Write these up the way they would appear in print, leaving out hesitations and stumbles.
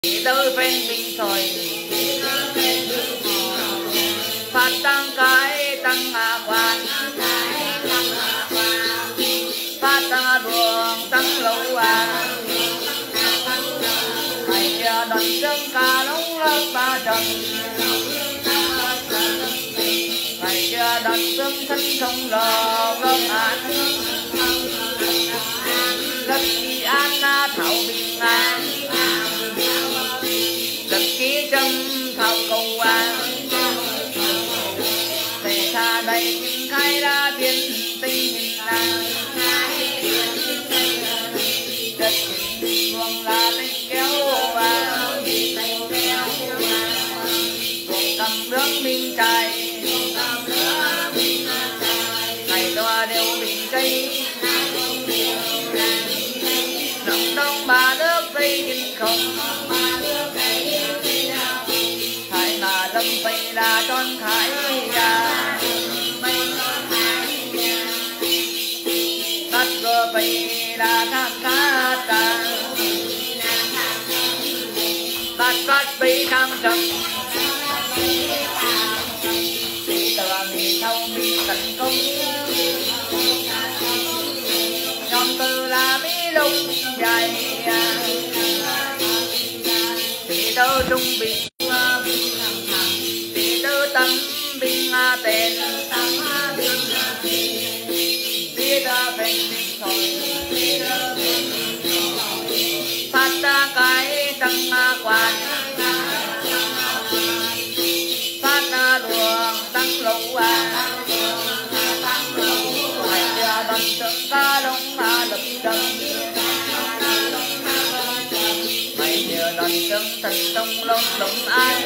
Tới phen bình soi phát tăng cái tăng quan phát tăng đường tăng lâu hãy đón chân cả lông lớp ba trần hãy đón chân thân thông lò lớp an rất kỳ an thảo bình an rất ký chân thảo cầu thầy tha đầy khai ra thiên tinh rất luồng là tinh kéo ruộng cầm nước minh trai ngày toa đều bình cây lòng đông ba nước tây kinh không thái mà lâm tây là tròn thái bắt cơ tây là tham cá bắt bắt tây tham trầm tờ mi thâu mi tấn công nhóm từ là mi lục dài tỷ tơ trung bình tỷ tơ tâm bình tên tỷ tơ bình thôi phát ra cái tăng quan phát ra đường tăng lâu hãy đưa đón chân ca đông lập trần hãy đưa đón chân thần trong lòng đồng an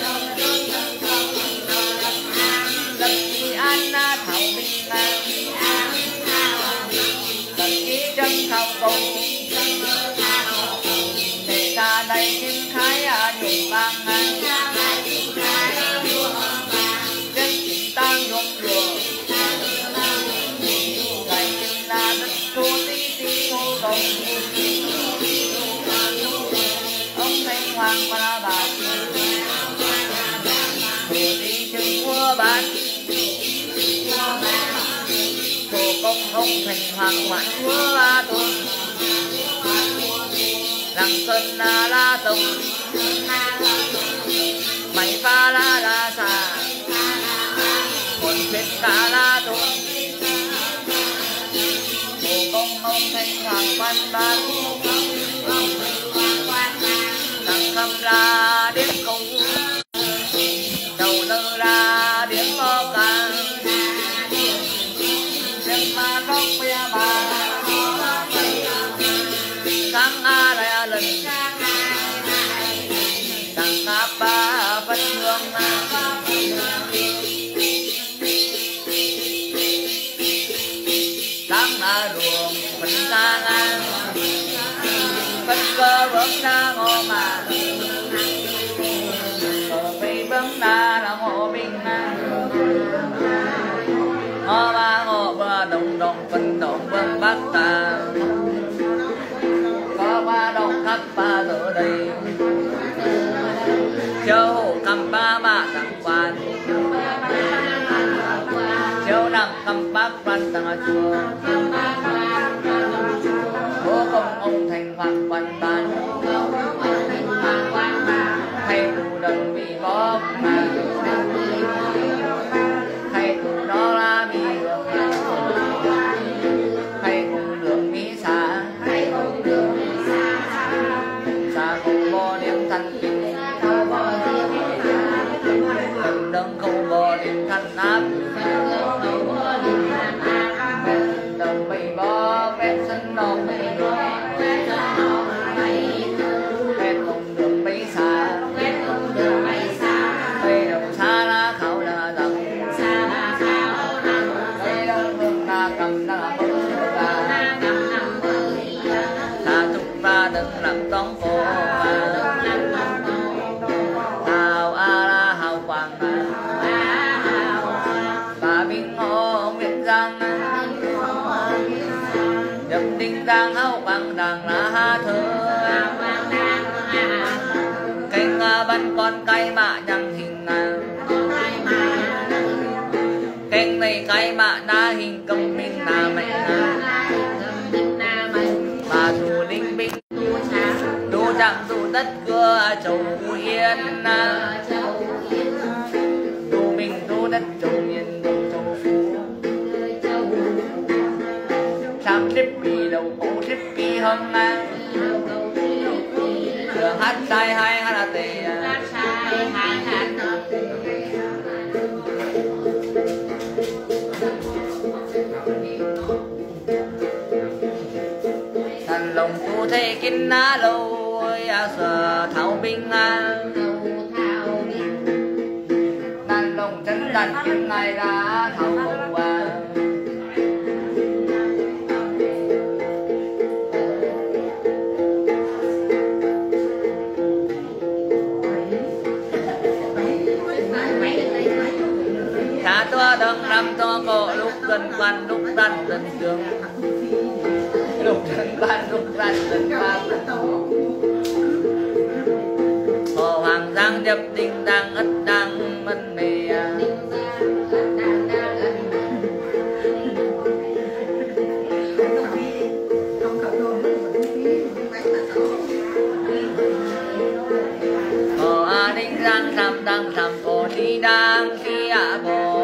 lập kỳ an thảo bình an lập kỳ chân thảo cầu để ta đầy những khái nhuộm vàng chân chính ta nhuộm lụa ngày chân là đất thô tí tí thô cầu ông thanh hoàng và bà thổ tí chân mua bán thổ công ông thành hoàng hoạn mua tuần lăng xuân la tùng mày pha la xà hồn thuyết cả la tùng thổ công ông thanh hoàng quan ban lăng khâm la điếm công đầu lơ la điếm mô ca điếm ma góc bia bà sáng ra lần tăng ngáp ba phân hương sáng ruộng phân sang phân cơ bấm ra ngô mà cơ phi bấm ra là ngô bình ngô ba ngô bờ đồng đồng phân đồng bấm bắc ta qua đông khắp ba giờ đây châu cầm ba mạ tặng quan châu nằm cầm bác văn tặng chùa bố công ông thành hoàng quan ban thay tù đần bị bóp thay tù đó là bị đường thay cùng đường mỹ xa xa không bò điểm thanh kinh đừng đừng không bò điểm thanh áp đừng bị bó phép sinh nông phép cùng đường bị xa phép đồng xa lá khẩu là đằng phép đông hương na cầm na mơ ta thúc ta đừng làm tóm phố hào a la hào quang bà bình hồ miền giang nhậm đinh giang hào quang đàng là ha thơ vẫn còn cây mạ nhằng hình kênh này cây mạ na hình công minh là mệnh bà thủ linh binh đu chẳng dù đất cưa châu yên đu mình đu đất châu yên đu châu phú sam trip bì đầu cổ trip bì hâm đường hát sai hai hát là tề thần lồng tu thế kinh ná lâu sở thảo binh nan lồng chân đàn kinh này đã thảo hồng cha tua đông năm to cổ lúc gần quan lúc đan dần trường lúc gần quan lúc đan dần quan hồ hoàng giang nhập đình đang ất đang mân mê hồ a đinh giang tham đang tham cổ đi đang khi ạ bồ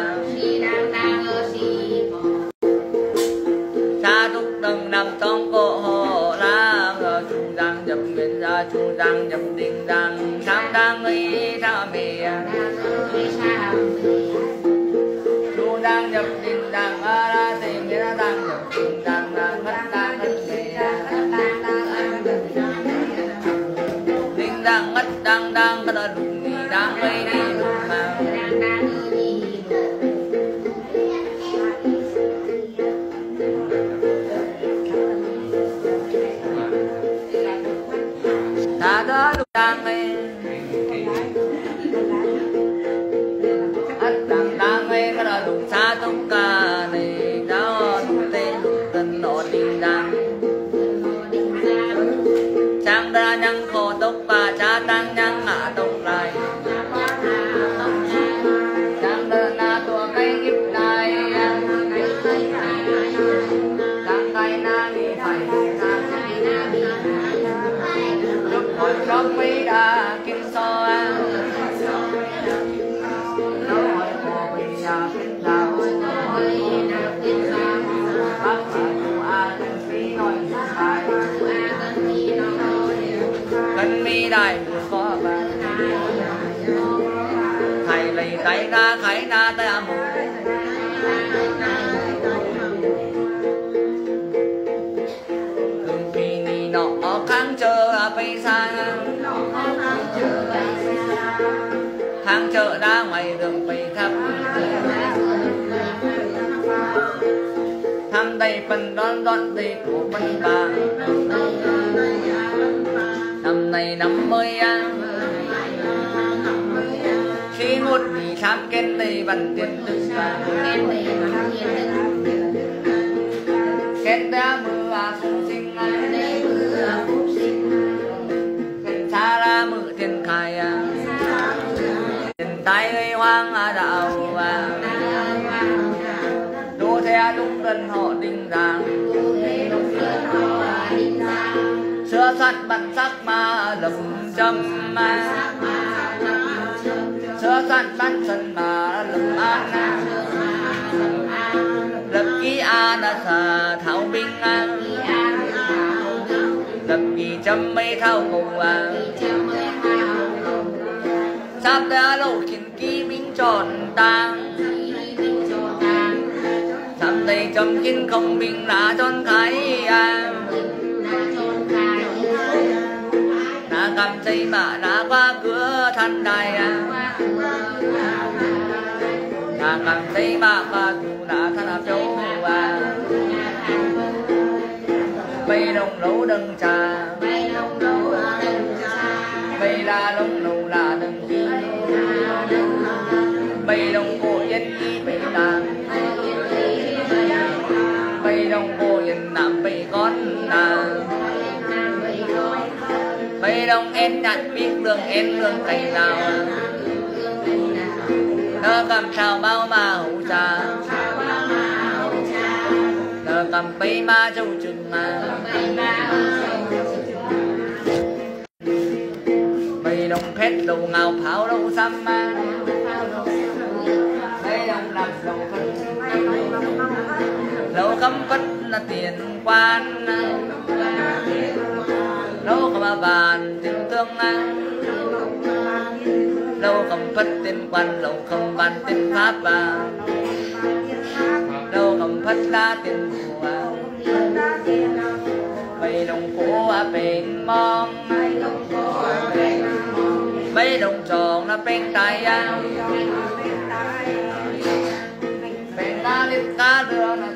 cha đúc đằng nằm trong cổ hồ la chu giang nhập miền ra chu giang nhập đình đang tham đang ấy tha mê chu giang nhập đình đang ra thì nghĩa đang nhập đình đang ngất mê đình đang ngất đang cái đó đụng gì đang ấy đi đụng mà ta đó đụng đang ấy đang ấy cái đó đụng xa tung ca này đó đụng tên đụng tân nọ đình đang sang ra nhang khổ tốc và cha tăng nhang hạ tốc lại sang đơn na tua cây kiếp này sang cây na đi phải lúc hồi trong mấy đã kinh so lâu hỏi hồ bị nhà kinh sao bác bà chủ a kinh phí nói phải cân mi đại vừa có bà thầy lấy tay ra khải ra tay mù đường phi ni nọ kháng chờ bay xa hàng chợ ra ngoài đường bay khắp thăm đầy phần đón dọn đầy của phân bà năm nay năm mới khi một vị tham kiến đầy văn tiền tự kết đã mưa sung sinh kết xa ra mưa tiền khai tiền tay gây hoang đạo đô theo đúng gần họ đình rằng xưa sắt bản sắc mà lầm châm xưa sắt bản sân mà lầm an lập ký an là thảo binh lập kỳ châm mây thao cùng sắp đã lộ khiến ký binh tròn tang sắp đây châm kín không binh lá tròn khai cầm dây mà đã qua cửa thân đài cầm dây mà qua tù đã thân áp châu bay đồng lấu đừng trà bay la lông lầu là đừng đi bay đồng cổ yên đi bay làng bay đồng cổ yên nằm bay con bay đồng em nhận biết lương em lương cày nào nơ cầm sao bao mà hữu trà nơ cầm bay ma châu chừng mà bay đồng phết đầu ngào pháo đầu xăm ma bay đồng làm đầu phân lâu cấm cất là tiền quan lâu cầm bàn tiền tương lâu cầm phất tiền quan lâu cầm bàn tiền pháp lâu cầm phất la tiền của bay đồng cổ bên mong bay đồng tròn là bên tay bên ta liếp cá đưa là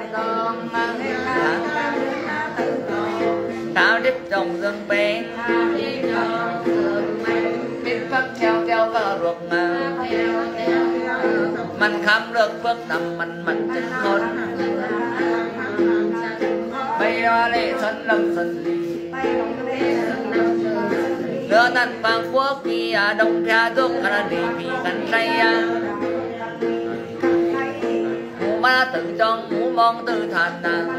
tao điếp trồng rừng bên biết phát theo theo cả ruột mà mình khám được bước nằm mình chân khôn bây giờ lệ xuân lâm xuân gì đưa năn vàng quốc kỳ đông pha thuốc là đi vì cắn say mũ ba tự trong mũ mong tự thàn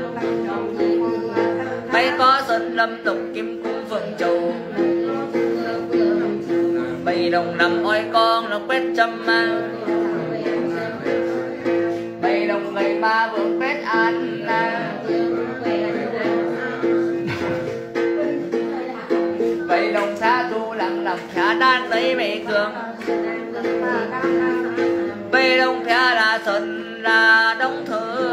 bay có xuân lâm lục kim cung phượng châu bay đồng nằm oi con nó quét châm ma bay đồng người ma vừa quét ăn bay đồng xa thu lặng lòng khá đan lấy mẹ cường bay đồng phá là xuân là đông thư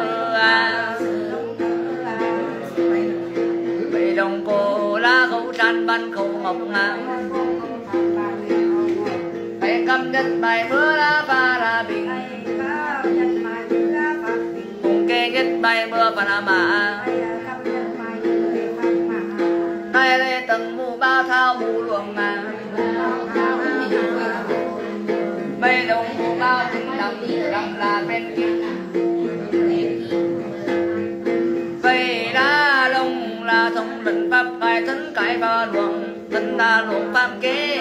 bay đồng cô lá khẩu tràn ban khẩu ngọc ngang bay cầm đất bài mưa lá pha là bình cùng kê nhất bài mưa Panama tay lê tầng mù bao thao mù luồng mà bay đồng mù bao tình đầm là bên kia bay đá lông là thông lệnh pháp cài thân cài ba luồng thân ta luồng pháp kế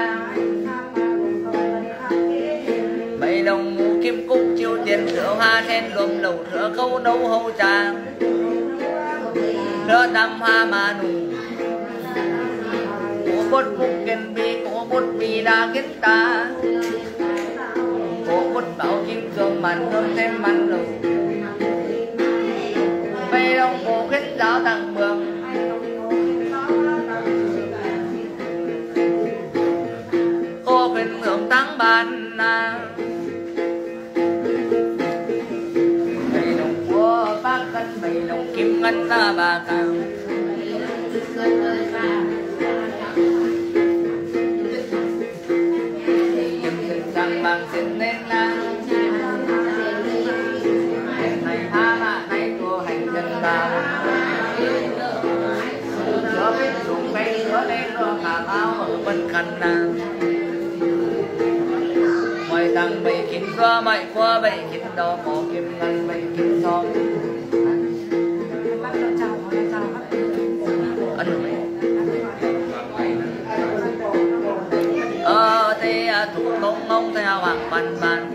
bay đồng mù kim cúc chiêu tiền rượu hoa sen luồng đầu rửa câu nấu hậu tràng rửa năm hoa mà nụ cổ bút mục kiên bi cổ bút bi đa kiến ta cổ bút bảo kim cương màn hương thêm màn lầu bay đông cổ khích giáo tặng mường cô khuyên hưởng tháng ban bay đông của bác cân bay đông kim ngân ta bà cao bằng xin nên này tha mà này của hành chân ta chữa biết dùng cây chữa lên lo cả bao ở bên khăn mọi thằng bị kín qua mày qua bị kín đó có kim ngân bị kín son thủ công ông theo hoàng văn văn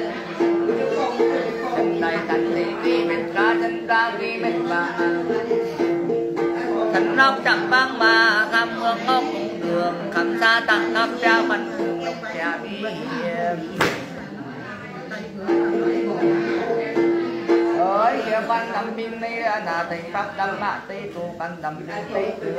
chân này thành thì ghi bên cá chân ra ghi bên vàng thần nóc chẳng vang mà khăm hương ngốc cùng đường khăm xa tặng khắp trao văn cùng lục trà bi ơi kia văn đầm pin này là thầy pháp đầm mạ tây tu văn đầm tây tử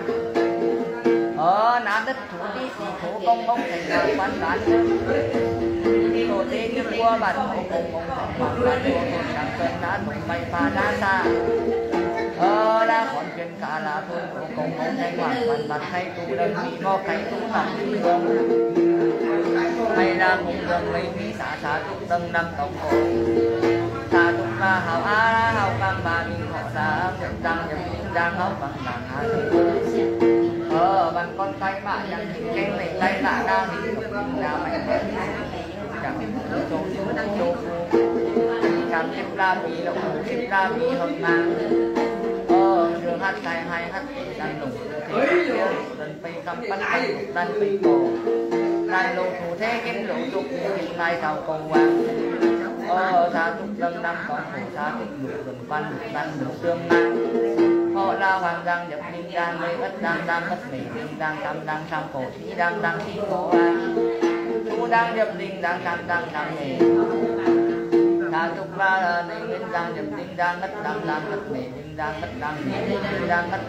nam đất thủ đi thủ công ông thành là quan đán đi hồ tê đi qua bản hồ cùng ông thành bản hồ chẳng cần đá thùng mày pha đá xa đã còn chuyện cả là thôi hồ cùng ông thành bản bản thay tu đơn bị ngô thay tu bản đi đường hay là cùng đường lấy mỹ xã xã trục tầng năm tổng hồ xã trục là hào á hào cam bà mình họ xã nhận tăng nhập những đang hấp bằng nàng hạ bằng con tay mà chẳng những cái này tay lạ đang thì là mạnh mẽ chẳng những chỗ chỗ chẳng thêm la vì động thêm la vì hợp mang đường hát tài hai hát đàn lục thế kia lần bay cầm bắn tay lục đàn bay cổ đàn lục thủ thế kiến lục trục hiện nay tàu cầu vàng tha trục lâm năm con thủ tha trục lục lần văn lục đàn lục tương nam họ la hoàng đang nhập linh đang mây ất đang mất mỉ linh đang tam cổ thí đang thi cổ tu đang nhập linh đang mỉ tha trục la linh đang nhập linh đang mất mỉ linh đang mất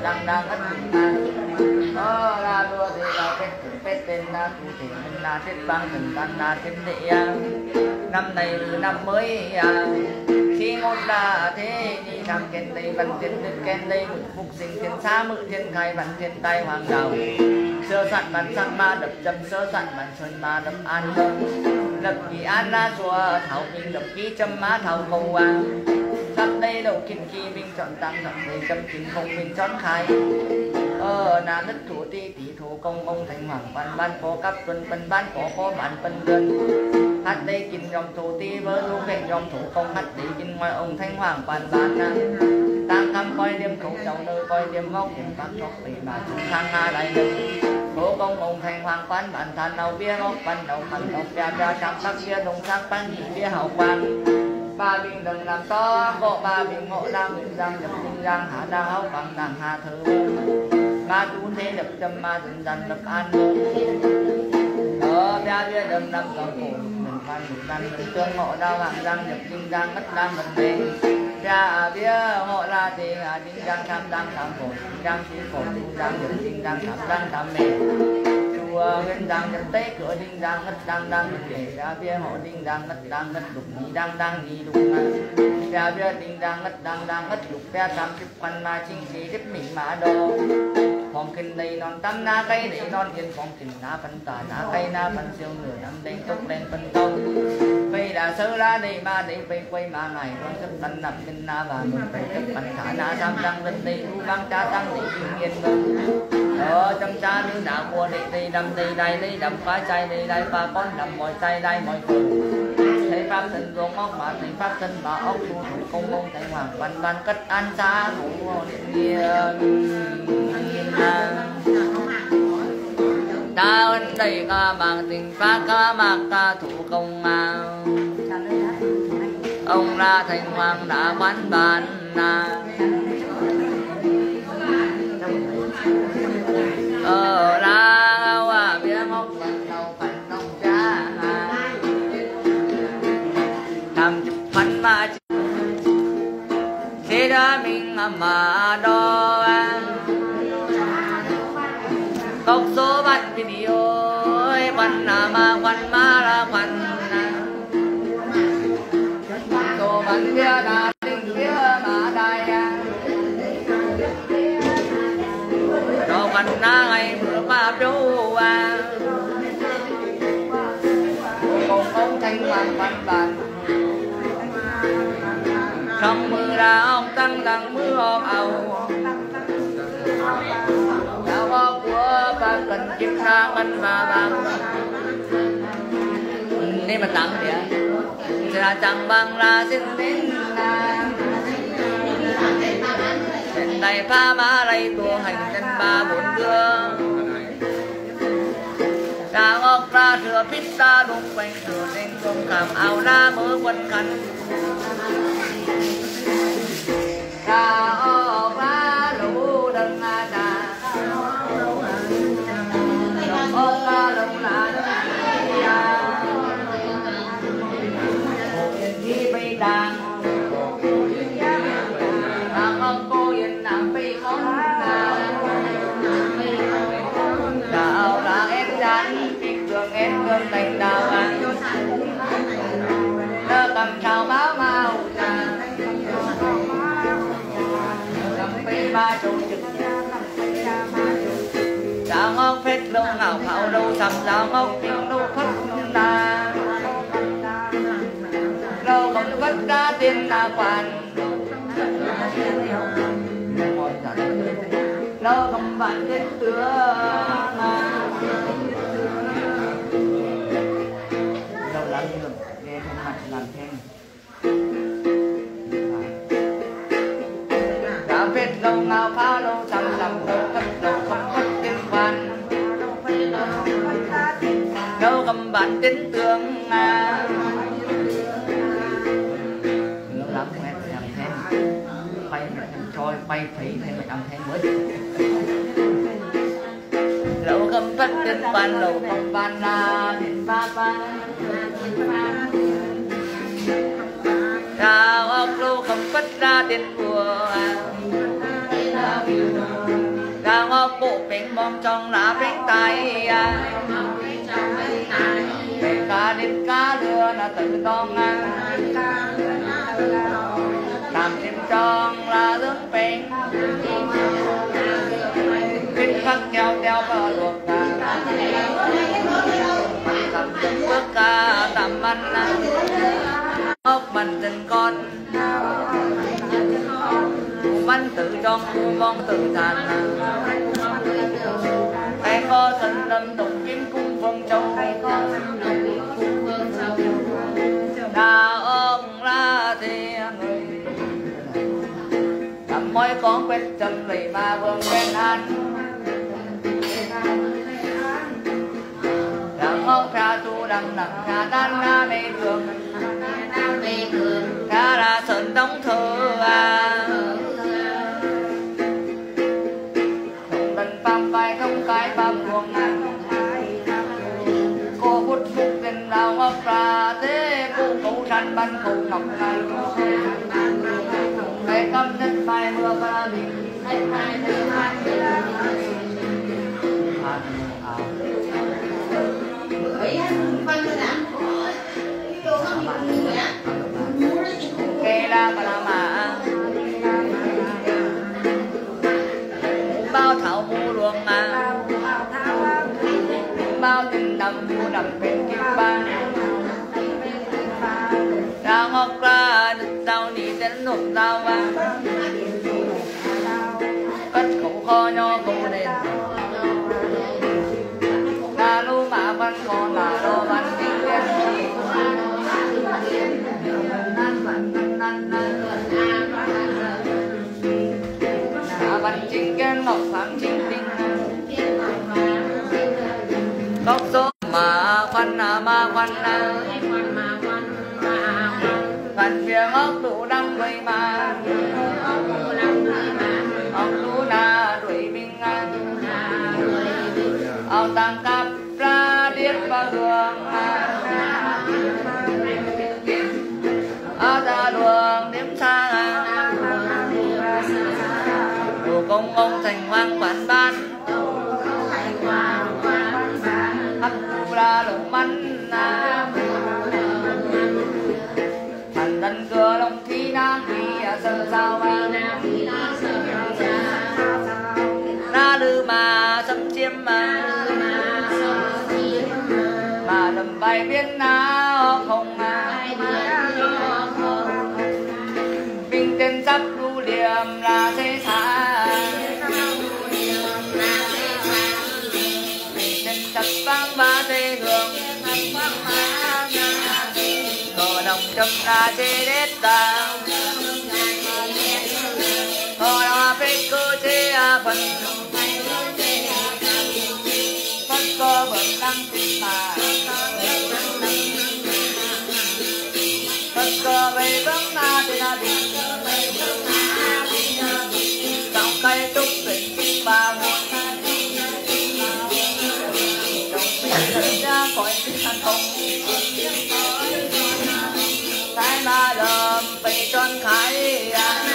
la đua thì là phết tên na tu thì na phết bang thần tan na phết địa năm này năm mới khi một là thế đi làm kèn đây văn thiên đức kèn đây phục sinh thiên xa mự thiên khai văn thiên tai hoàng đạo sơ soạn văn sang ma đập châm sơ soạn văn xuân ma đập an đông lập kỳ an la chùa thảo minh lập ký châm má thảo cầu hoàng sắp đây đầu kim kỳ minh chọn tăng sắp đây châm chính không minh chọn khai na đất thủ ti tỷ thủ công ông thành hoàng văn ban phó cấp tuần phân ban phó bản phân đơn hát đây kinh dòng thủ ti vỡ du cảnh dòng thủ công hát đây kinh ngoài ông thanh hoàng văn ban tăng cam coi đêm thủ châu nơi coi đêm góc điểm bác chọc tỷ mà chúng thang na đại lực thủ công ông thanh hoàng văn bản than đầu bia góc văn đầu khăn đầu bia trắng sắc bia đồng sắc văn nhị bia hậu quan ba bình đừng làm to bộ ba bình ngộ đang bình giang nhập bình giang hạ đang hậu bằng đằng hạ thử ma chú thế lập châm ma dần dần lập an bia bia đầm đầm dòng cổ mình phan một đàn mình tương ngộ đau hàng giang nhập bình giang mất đang vấn đề bia ngộ là thì bình giang tham cổ giang chỉ cổ bình giang nhập bình giang tham mê nguyên giang nhập tế cửa đinh giang mất đang vấn đề bia hộ đinh giang mất lục nhị đang nhị lục bia đinh giang mất lục bia tam chụp quan ma chính khí tiếp mỹ mã đồ phòng kinh đây non tâm na cây để non yên phòng kinh na phân tả na cây na phân siêu nửa năm đây tốc lên phân công vì đã sơ la đây ma đây phải quay mà ngày con chấp tân nằm kinh na và mình phải chấp bắn thả na tam đăng lên đây u băng cha tăng để kinh yên chăm cha đứng đã mua đây đâm đây đâm phá chay đây ba con đâm mọi chay đây mọi phường thấy pháp thân ruộng ốc mà thấy pháp thân bà ốc tu thủ công mông thành hoàng văn cất an xa thủ điện nghiêng ta ơn đầy ca bằng tình phá ca mạc ca thủ công ông ra thành hoàng đã quán bàn la hoa bia ngốc lần đầu phần nông cha làm chụp phấn mà khi đó mình mà đo cốc số bắt video quần ma là quần đồ bắn bia đà linh bia mà đài đồ quần na ngày bữa qua đâu cùng ông thanh hoàng văn bản trong mưa ra ông tăng đằng mưa hộp ầu đạo hộp của ba cần chiếc ra ngân và bằng nên mà tặng thì sẽ là chẳng bằng là xin đến trên tay pha má đây tua hành trên ba bốn gương ta ngọc ra thừa pít ta đúng quanh thừa nên không cảm áo ra mớ quân khăn ta ngọc ra lũ đừng đà ngọc ra lũ là đi bay đàn ngọc cô yên nằm bay con đào là em đàn đường em gương thành đào anh nơ cầm trào báo mau cầm phi ba chục dạo ngốc phết lâu ngạo pháo đâu sầm dạo ngốc tiếng đâu khất đà lâu không vất ra tiền là quan lâu không bạn kết tứa nghe không mạnh làm thêm đã phết lâu ngào pháo lâu đâu cầm bản tin tưởng lắm em làm thêm quay trôi quay phí thêm mình làm thêm mới lâu cầm phát trên bàn lâu cầm bàn là đến ba ba đào ốc lâu cầm phát ra tiền của đào ốc bộ bình mong trong lá bình tay để cá đến cá đưa là tự con làm chim tròn là lướt bình kinh khắc nhau theo bờ luộc làm từng bước ca tạm ăn ốc mình tình con bánh tự tròn cu mong tự thành tay kho thần lâm tụng kiếm cung phong châu đào ông ra thì người làm môi con quét chân lì mà vương bên ăn đào ngốc ra tu đằng nặng nhà đan na mê cường ra là sơn đóng thơ không đần phàm vai không cái phàm buông cô hút phúc tình đào ngốc ra thế cô cấu sanh bắn cô ngọc này ngày căm nhất phai mưa pha bình kê la mà bao thảo mu luồng bao tình đầm mu đầm bên kim ba đào ngọc ra đào đi đến nộp đào cất khẩu kho nho khẩu đền là lô mã văn còn là lô văn kinh viên văn chính kiến ngọc phạm chính tinh góc số mà khoan văn phía ngóc tụ đăng quay mà ông lũ na đuổi binh ông tăng cặp ra điết vào đường ra đường đếm xa đồ công ông thành hoang quán ban hấp thu ra lồng mắn thành dân cửa lòng thi đang đi sơ sao ra lư mà sấm chiêm mà lầm bài biến áo không bình tên sắp lưu liềm là thế xã bình tên sắp vang ba thế hương cờ đồng châm ra thế đết ta cờ đồng phê cơ thế phần phân cơ bậc đăng tình mà cơ về vắng na thì na đi trong cây trúc tình kinh ba muôn trong tình ra khỏi sinh thành không cái ma lầm bị tròn khai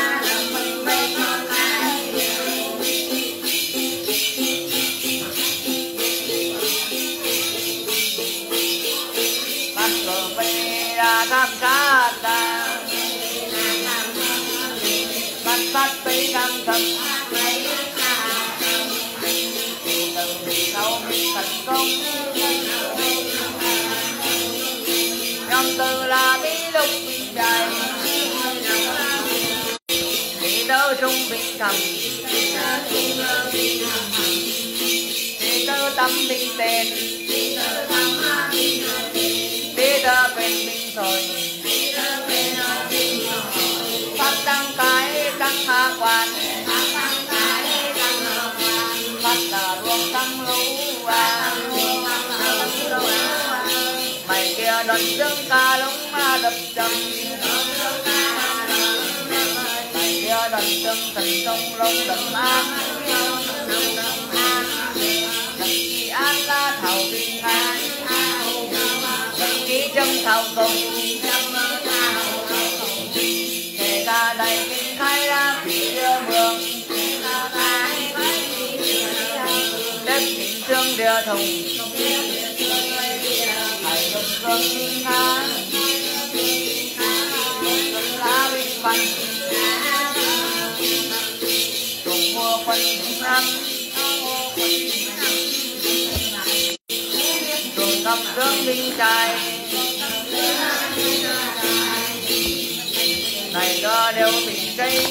bắt cờ về ra tham sát bắt bắt bị tham thầm từ sau thành công trong từ là bí lục dài đi đâu trung bình thầm đi đâu tâm bình tên đi đâu bên bình rồi phát đăng cái đăng hạ quan phát là ruộng đăng lũ đoàn dương ca lông ma đập trầm mày kia đoàn dương thần sông lông đập an kỳ an la thảo bình an ký chân thảo công kể cả đầy kinh khai ra vì đưa mường đất chính trương đưa thùng hải đồng dương kinh khá lá bình văn cùng mua quân năm cùng ngập dương minh trai này cho đều bị cây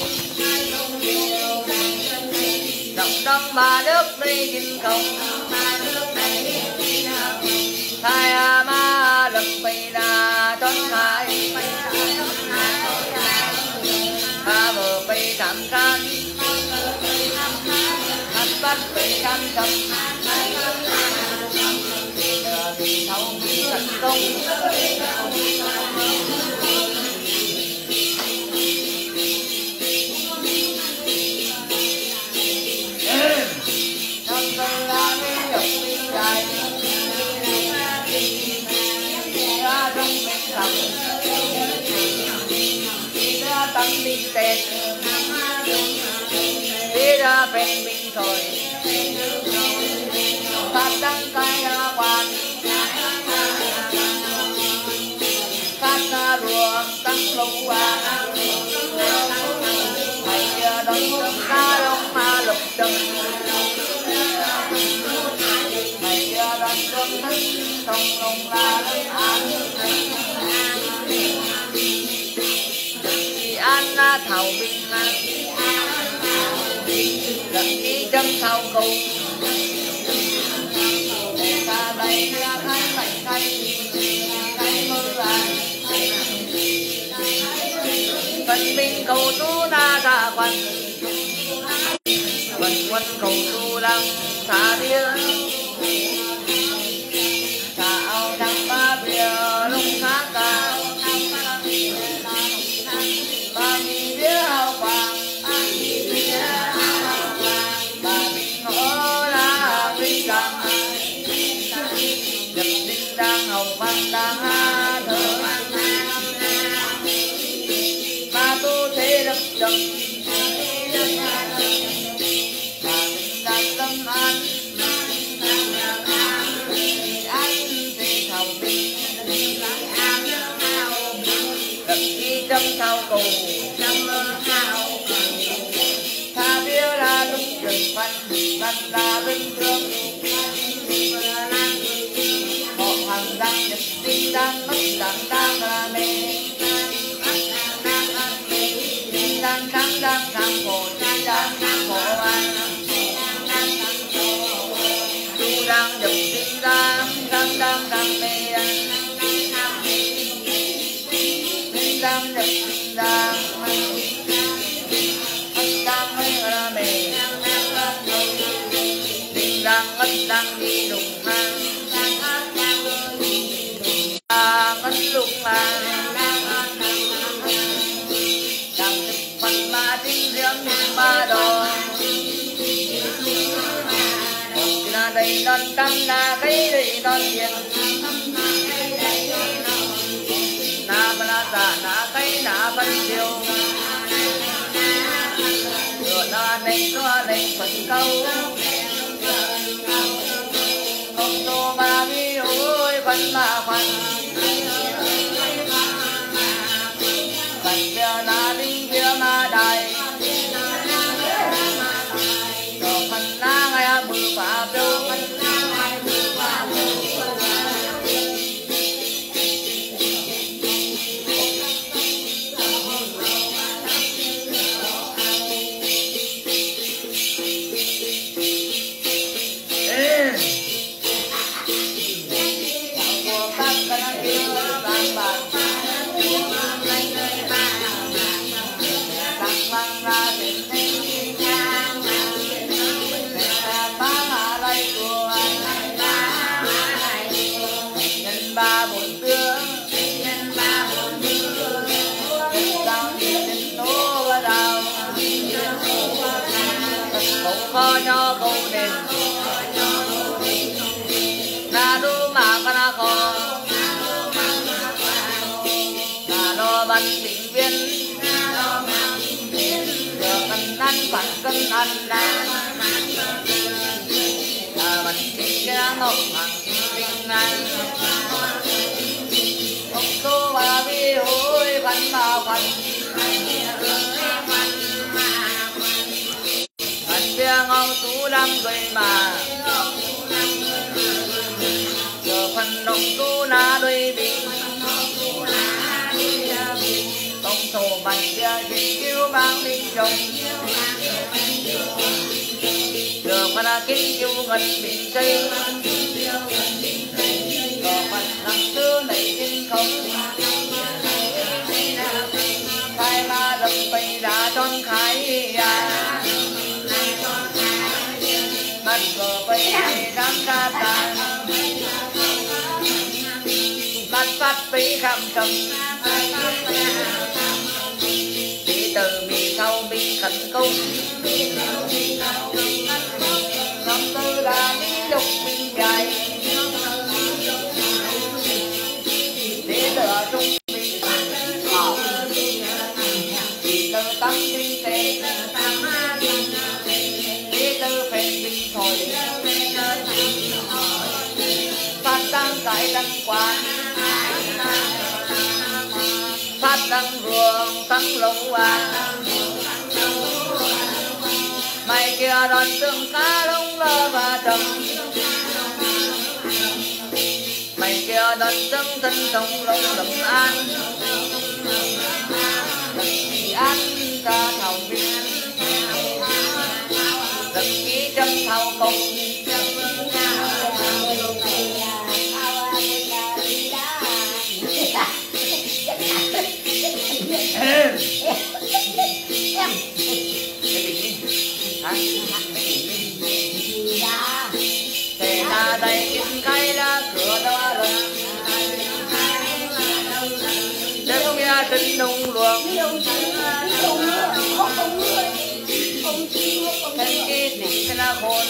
động đông ba nước đi kinh công thay ma lập bày đà trốn khai ta bờ bày cảm can ăn bắt bày cam chậm vì thâu thành công tâm minh tết đi ra bên mình thôi phát đăng cai quan phát ruộng tăng lục vàng mày đón sông ca đông ma lục trần mày đón sông thân sông lông la lên an an na thảo bình an lần đi chân thảo cầu để ta đây ra khai lạnh khai mơ vàng phần bình cầu tu na ra quan phần quân cầu tu lăng xa bia xa ao đăng ba bia lung khá cao ba mi bia hào quang ba bình hổ la vinh đăng nhập đinh đang hầu văn đang ha thơ ba tu thế lập trầm ba bình đang tâm an thế thảo bình lập chi trăm thảo cầu tha bia ra lúc rừng văn ra bình thường một hàng đang nhập tinh đang mất đang là mê đang khang khổ đang khổ an tu đang nhập tinh đang mê đang nhập tinh đang mê là mê đang đi đụng mang ngân lục mang đang thực phần ba tinh riêng ba đồ là đầy non tâm là cái đầy non tiền na ba ta na cái na phân chiều rồi na này phần câu không tô ba mi ôi phần ba phần bia na đinh bia ma đại rồi phần na ngay bự phá đâu na đu mà con kho na đo văn định viên giờ cần ăn phản cân ăn đá văn định cái ngọc hàng tinh này ông số bà vi hối văn mà văn văn bia ngon tú đam rồi mà giờ phần động tú na đôi bị công thổ bạch bia dịch cứu mang linh trồng giờ phần kinh cứu ngân bị xây giờ phần thằng tư nảy kinh không khai ma đập bay đã tròn khai bắt cờ bay đám ca tàn bắt phát bay khăm trầm đi từ bị thâu bị khẩn cung năm tư là đi lục bị dài đi từ trung bị đi từ tâm kinh tế đi từ phèn bị thôi phát tăng cái đăng quan phát đăng ruộng tăng lông hoa mày kia đón tương cá lông lơ và trầm mày kia đón tương thân sông lông đầm an thì ăn ra thầu viên đầm ký trăm thầu công thế là đây kinh khai ra cửa đó rồi để không nghe tin đông luồng thân kia thì thế là khôn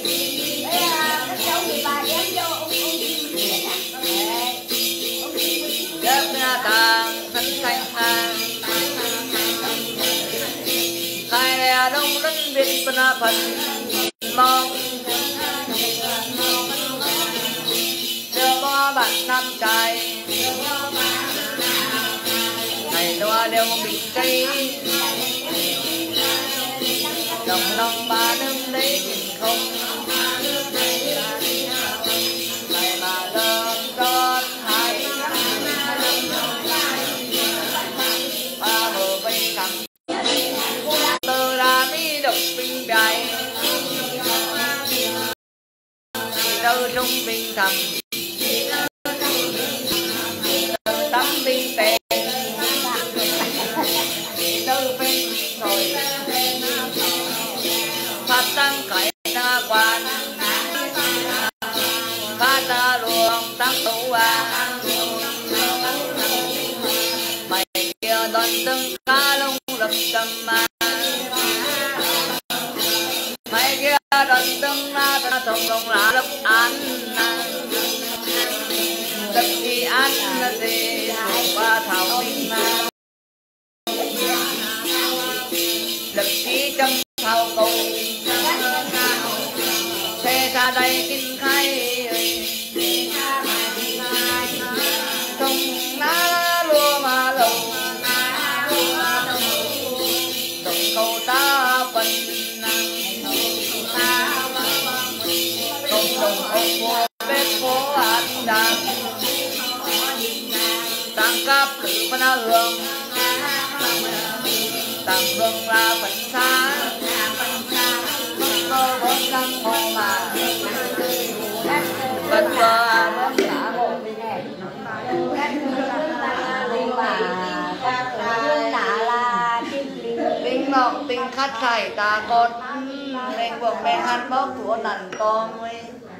đớp nhà càng thân xanh hàng khai lẻ đông đất việt phần mong chưa có bạn nam trai ngày đó đều bị cây đồng lòng ba đêm đấy không ngày mà lớn con hai ba bờ bay thẳng từ ra đi độc bình đại đâu trong bình thầm tắm bình tệ đâu bình rồi phát tăng cải ta quan phát ta luồng tăng tụ mày kia đón từng cá lông lập tâm mà mày kia đón từng na ta thông đồng lá lập án lập đi án là gì qua thảo minh lập đi trong thảo cầu xe ra đây kinh khai trong lá lúa mà lồng đồng cầu ta phần công đồng ông vua bếp phố ăn đàn tăng cấp lữ phân hương tăng hương là phần xa tôi bốn trăm mong mà cần vợ bốn xã hộ linh ngọc tinh khát thải ta con nên buộc mẹ hắn bóp của nằn con ấy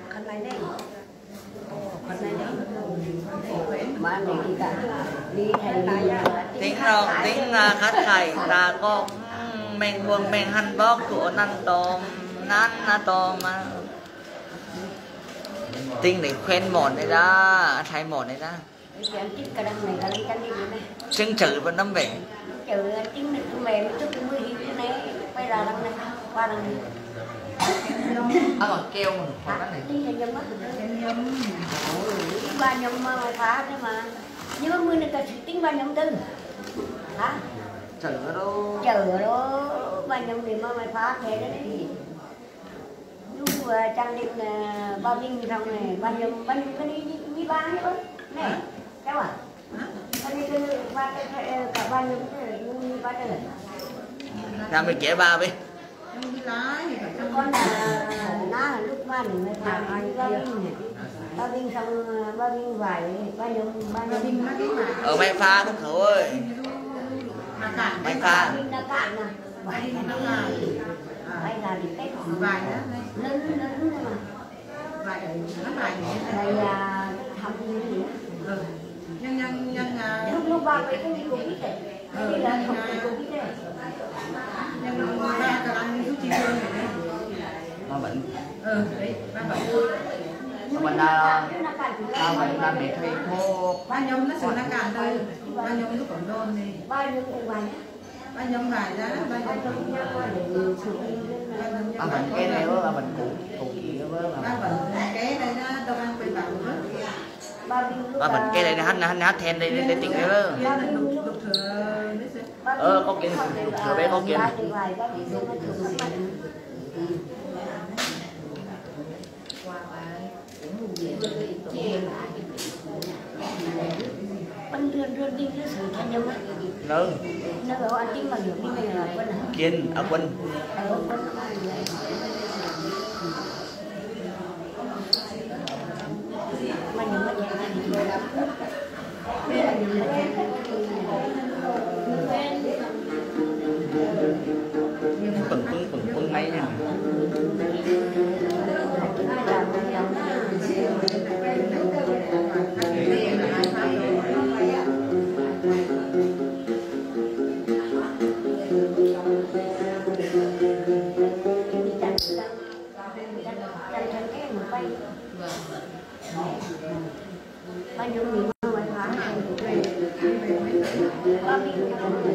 tính rồi tính khát thải ta con mình buồn mình hành bóp của nằn tôm nán na tôm mà Tinh để khoen mòn này ra, thay mòn này ra. Chân chữ vẫn năm vẻ. Chữ chính là tôi mềm tôi cũng mới hiểu cái này. Bây giờ lần này qua lần này. Còn kêu mà còn cái này. Tinh là nhầm á. Ba nhầm mà phá thế mà. Nhưng mà mươi này cả tính ba nhầm tư. Hả? Chữ đâu. Chữ đó ba nhầm thì mà mày phá thế đấy. Lúc trang định ba Vinh xong này ba nhầm cái đi ba nữa. Này, cháu à? Ba đi cả ba nhầm đi ba đây. Ra mình kể ba đi. Con là ná lúc ba mình mới phá ba Vinh xong ba Vinh vải ba nhầm Ở mày pha không khẩu ơi. Mày pha. Nó cạn nè. Vải là đi cách vài đó lớn mà vài nó vài đây là thăm gì nhân lúc ba mấy cái gì cũng biết đấy đây là thăm gì cũng biết đấy nhân ba cả anh chú chị này Ba bệnh. đấy ba bệnh Mình là mình làm để thuê thô. ba nhóm nó sửa nó cạn thôi ba nhóm nó còn đôn này ba nhóm cũng vài ba nhóm vài đó ba nhóm Ba bệnh cái này với ba bệnh cụ gì đó với ba bệnh cái đây nó đâu ăn phải bảo nữa ba bệnh cái này nó hát then đây để tiền nữa. Có kiện thừa bé có kiện. Anh rươn đi cái sự thanh nhâm á. Nữ. Nó bảo anh chính mà được cái này là quân hả? Kiên ở quân. Quân. Mà nhầm mất nhà thì Pừng mấy nha. Bao nhiêu người mà ngoài phá này bao nhiêu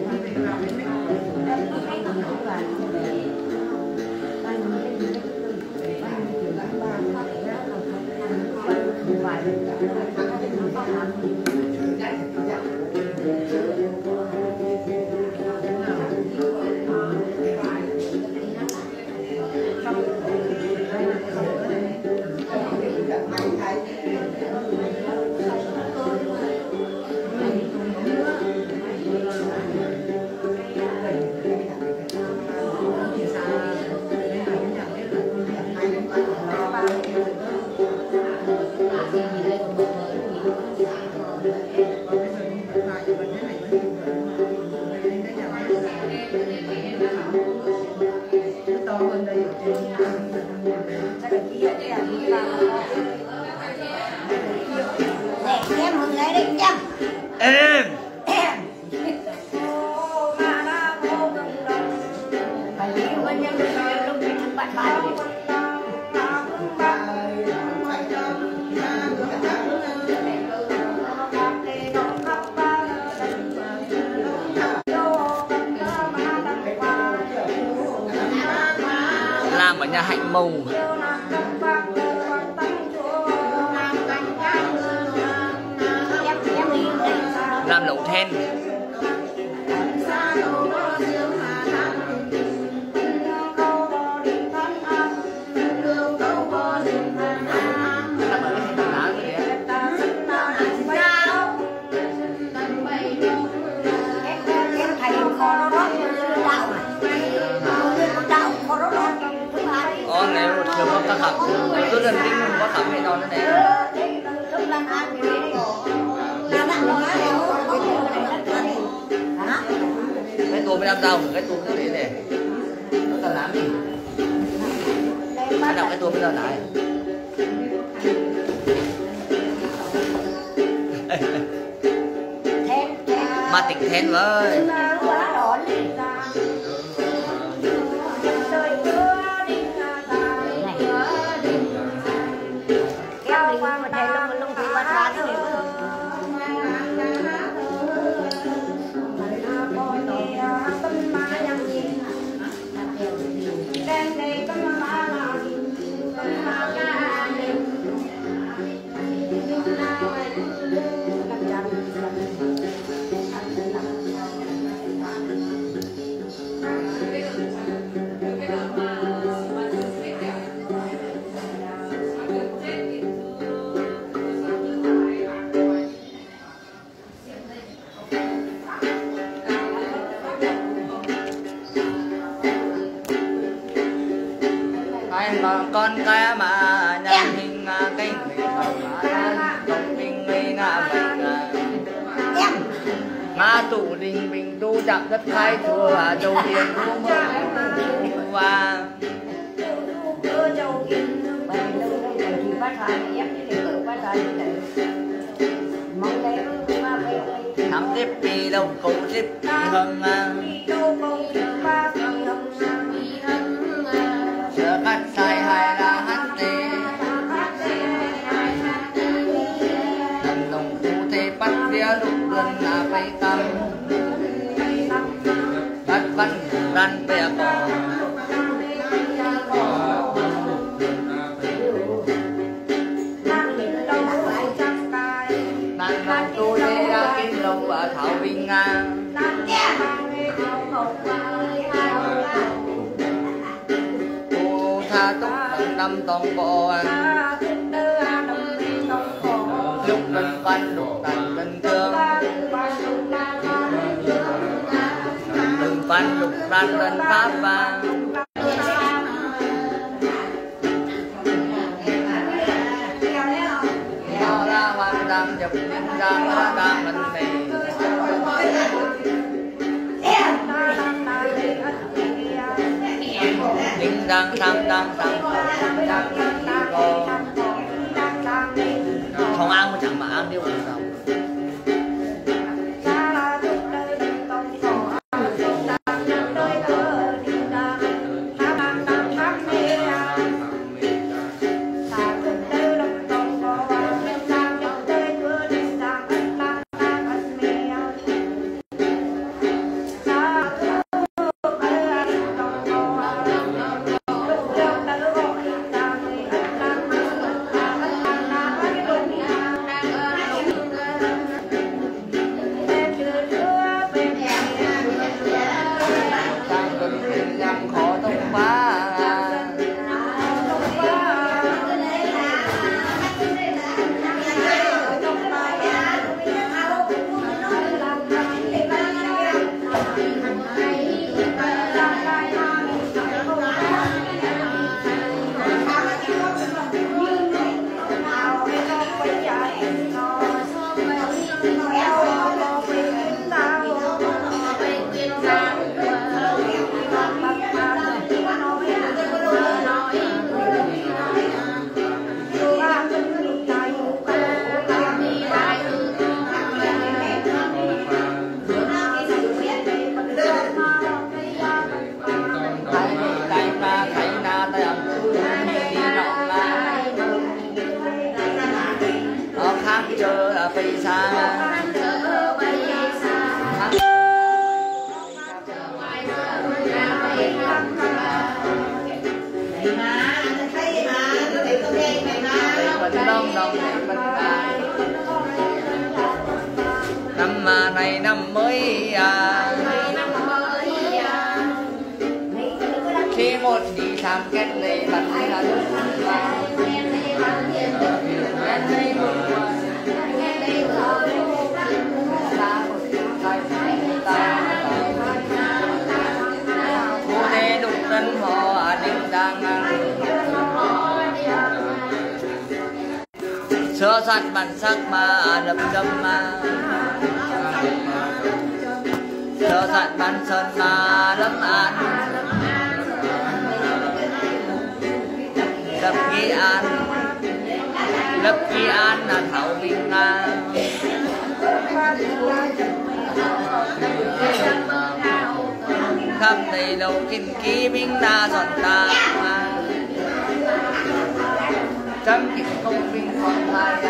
Làm ở nhà Hạnh Mầu. Làm lẩu then. Nếu chưa có tác phẩm cứ lần tính có thẩm hay đó nữa này cái tua mới làm đâu cái tua cái gì này nó cần làm gì bắt đầu cái tua bây giờ lại mà tỉnh then với kéo đi con cái mà nhân hình cái người không bình người ngã vậy ngã tụ đình bình tu chạm đất khai chùa châu tiền tu mơ và thắm tiếp đi đâu cầu tiếp hưng sửa cắt sai hai là hát tê nằm nồng khu thế bắt bia lúc lần là phải cầm bắt văn răn bè cỏ nàng nồng tu lê ra kinh lông và thảo vinh ngang tha túc năm tông bộ lúc lần văn lục tần lần thương từng văn lục tần lần pháp vàng nó ra hoàn đam nhập nhân giang ra đam lần này đinh đang đang không ăn mà chẳng mà ăn điêu sao năm này năm mới khi một đi tham kết này bắn là cô thế đục tân họ đinh đang sơ sát bản sắc mà đậm đậm mà sơ sát bản sơn mà đậm an lập nghi an là thảo vinh nga khắp đầy đầu kinh ký minh na giòn ta trăm kịch công minh còn thai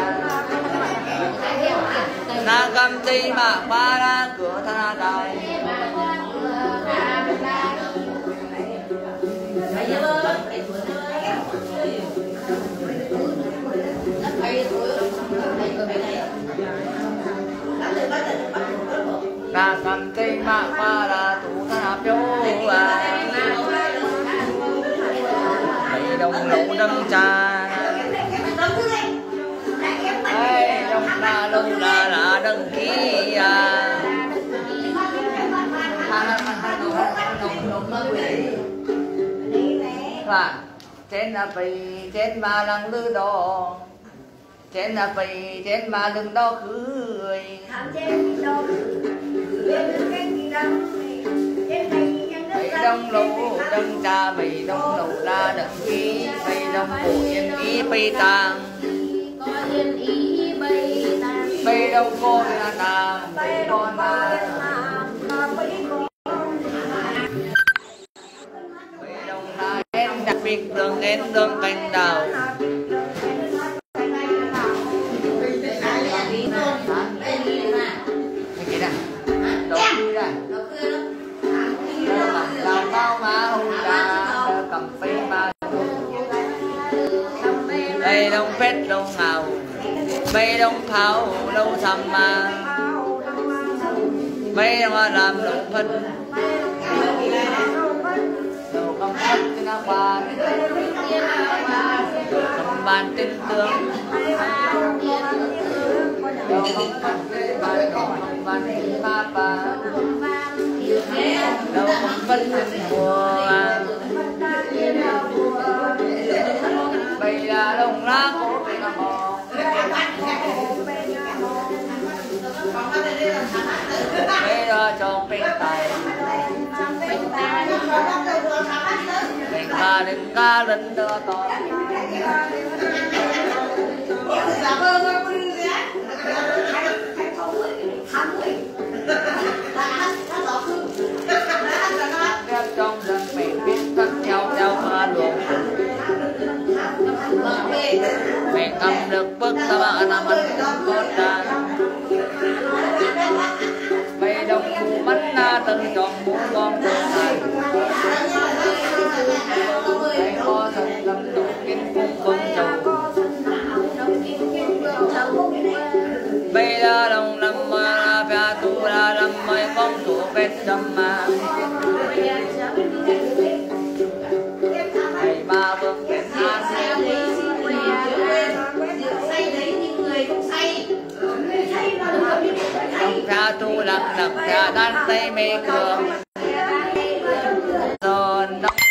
na cầm tây mà ba ra cửa tha đài na cầm tây mà ba ra tụ tha phiếu đồng lỗ đâm trà đồng là lâu là đăng ký và trên là vì trên mà lăng lư đỏ trên là vì trên mà lưng đỏ cười mây đông lũ đâm cha mây đông lũ la đậm khí mây đông cổ yên ý bay tàng mây đông cô là tàng mây con mà mây đông là em đặc biệt đường em đường cành đào làm bao má hùng đá cầm phi ma đây đông phết đông ngào mây đông pháo đâu sầm mà mây hoa làm đông phân đầu công phân trên áo bàn cầm bàn trên tường đầu công phân trên bàn cầm bàn trên ma bà đâu không phân trên mùa bây là đồng lá cổ bên là mò bây giờ tròn bên tay đừng ca lên đưa to trong rừng mình biết thân nhau theo hoa luộc mình cầm được bước ta bạn là mình con ta mây đông phủ bắn na từng tròn bốn con đường này mây có thần tâm đủ kinh cung công trầu bây giờ đồng lâm mà là tu là lâm mây con thủ kết tâm mà thầy ba vương kết an đồng ra tu lạc nập ra đan tây mê cường giòn đông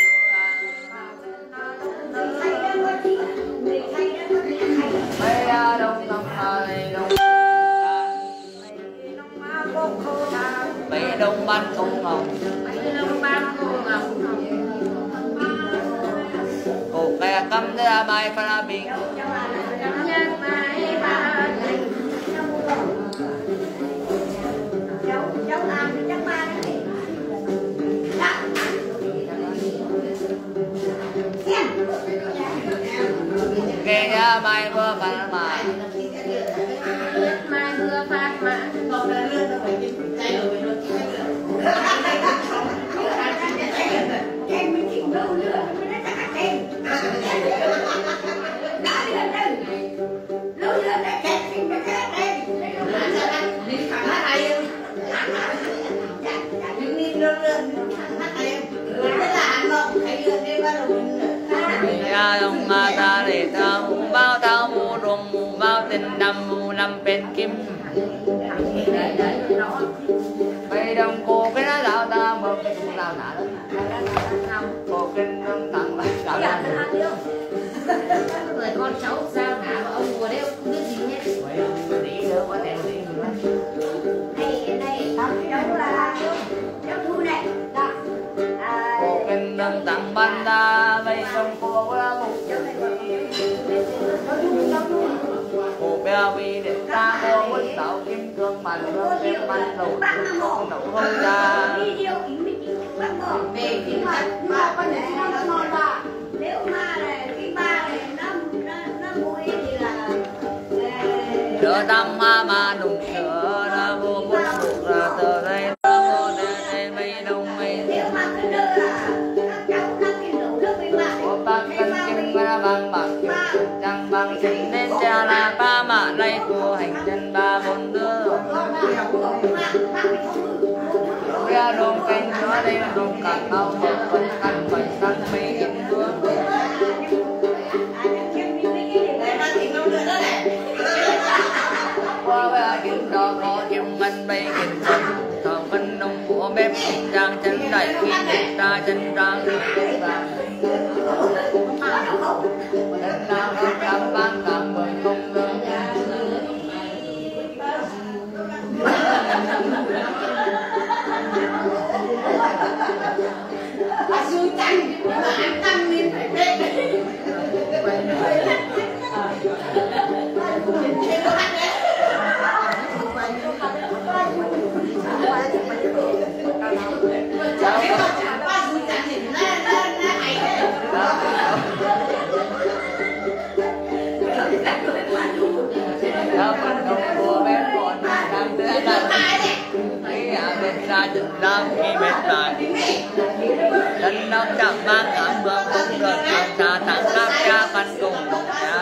bây giờ đông đông ơi đông mấy đông ban công ngọc cổ kè cắm ra mai pha bình kè ra mai vừa phá mà mai vừa phá mà ông ta để ta mù bao tao mù rồng mù bao tình đầm mù làm bên kim bây đồng cô cái nó đạo ta mừng cũng đạo nã đó cô kinh nâng tặng bài đạo nã người con cháu sao nã mà ông vừa đấy không biết gì hết đi nữa quá đẹp đi đây cháu là cháu thu này cô kinh nâng tặng ban đa bây đồng cô quá một cô bé vì để ta cô quýt tạo kim cương mạnh hương kim mạnh đầu nấu hương ra về cái mà con này nó ngon là nếu mà cái ba này nó vui thì là đỡ tâm hoa mà nụ sữa ra vô bút thuộc ra từ đây nó vô đây mây đông mây nếu mà cái đỡ là các cháu nó cái lẩu nó mới bạc có băng cân chim ra bằng bạc chẳng bằng xin nên cha là ba mạ này của hành chân ba bốn đứa ra đông canh chúa đây là đông cả bao một phần căn phần căn mây in hương qua với kim đỏ có kim ngân bay kim chân thọ vân đông của bếp giang chân đại khi ta chân răng Đến nào nó cầm ban cầm bởi không lương Sư chanh mà ăn tâm nên phải biết. Đó con đồng của bé còn đang đưa ra cái bên ra chừng ra khi bên lại đến nó chạm mang cảm bơm cũng được làm ta tặng các cha văn cùng nhà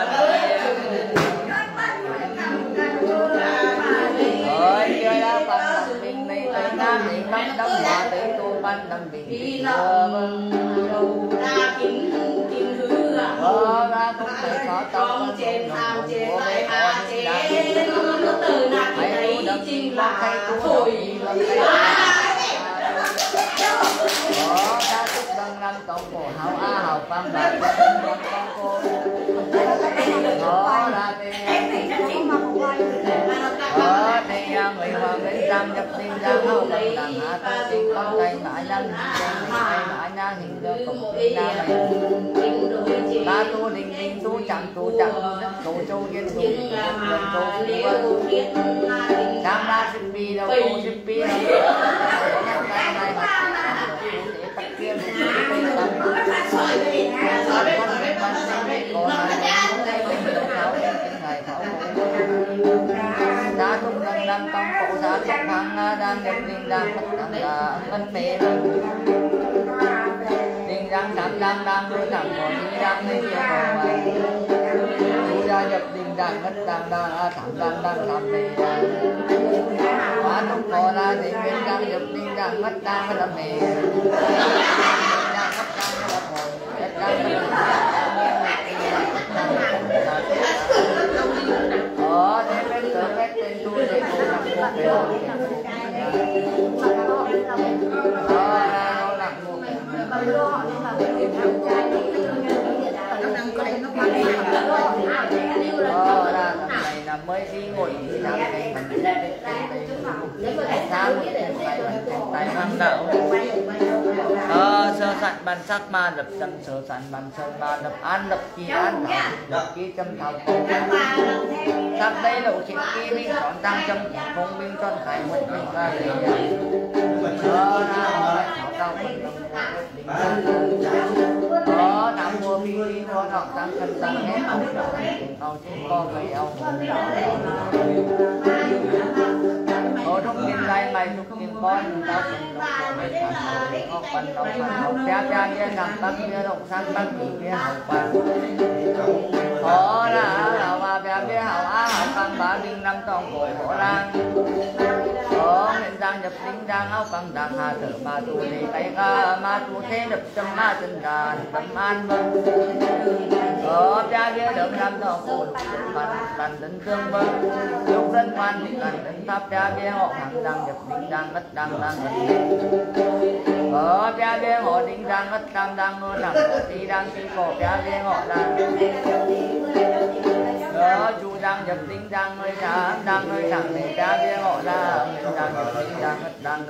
ơi chơi đã văn đồng bình này tới nam thì không đóng hòa tới tu văn đồng bình thì ra cũng phải có tâm trên tham trên lại hà trên từ nạt thấy chính là thổi có ta chúc đăng năm tổng cổ hảo a hảo văn bạc con cô có là thì người hoàng đến giang nhập sinh giang hậu bằng đẳng hạ ta sinh con tay mãi năng mãi năng hình đưa cùng sinh nam ta tu đình đình tu chẳng tu châu kiến tu lần tu tam la sinh bi đâu tu sinh bi đâu tay này tắc kia con đã tung lần năm công cụ đã chặt hàng đang nhập linh đang mất đẳng là vấn mê linh đang nuôi thẳng của linh đang lên kia ra nhập linh đang mất đang thẳng đang làm mê hóa tung cổ là linh đang nhập linh đang mất làm mê mới đi ngồi làm cái mình tại mang đạo sơ sanh ban sắc ma lập tâm sơ sanh ban sơn ma lập an lập chi an lập chi tâm thảo sắc đây lộ chuyện kia minh chọn tăng trong công minh chọn khải nguyện minh ca lý nam mô bi bi ho ngọc tăng thân tăng hết ông chúng con vậy ông ở trong thiên lai mày chúc thiên con tao ngọc phần ngọc cha cha kia nằm bắc kia động sang bắc kia hậu quan là hậu ba bia hậu á hậu tăng bá đinh năm tòng cội hổ lang nguyện giang nhập linh giang áo căng đàng hà thở ma tu đi tay ca ma tu thế lập tâm ma chân đàn tâm an vâng cha bia đậm năm tòng cội phần đến tương vâng lúc dân quan thì cần đến pháp cha bia họ hàng giang nhập linh giang ngất đang ngất cha bia họ đinh giang ngất đang ngơ nặng đi đang đi cổ cha bia họ đang chú đang nhập tinh đang nơi sáng đang nơi thẳng để cha bia họ ra đang nhập tinh đang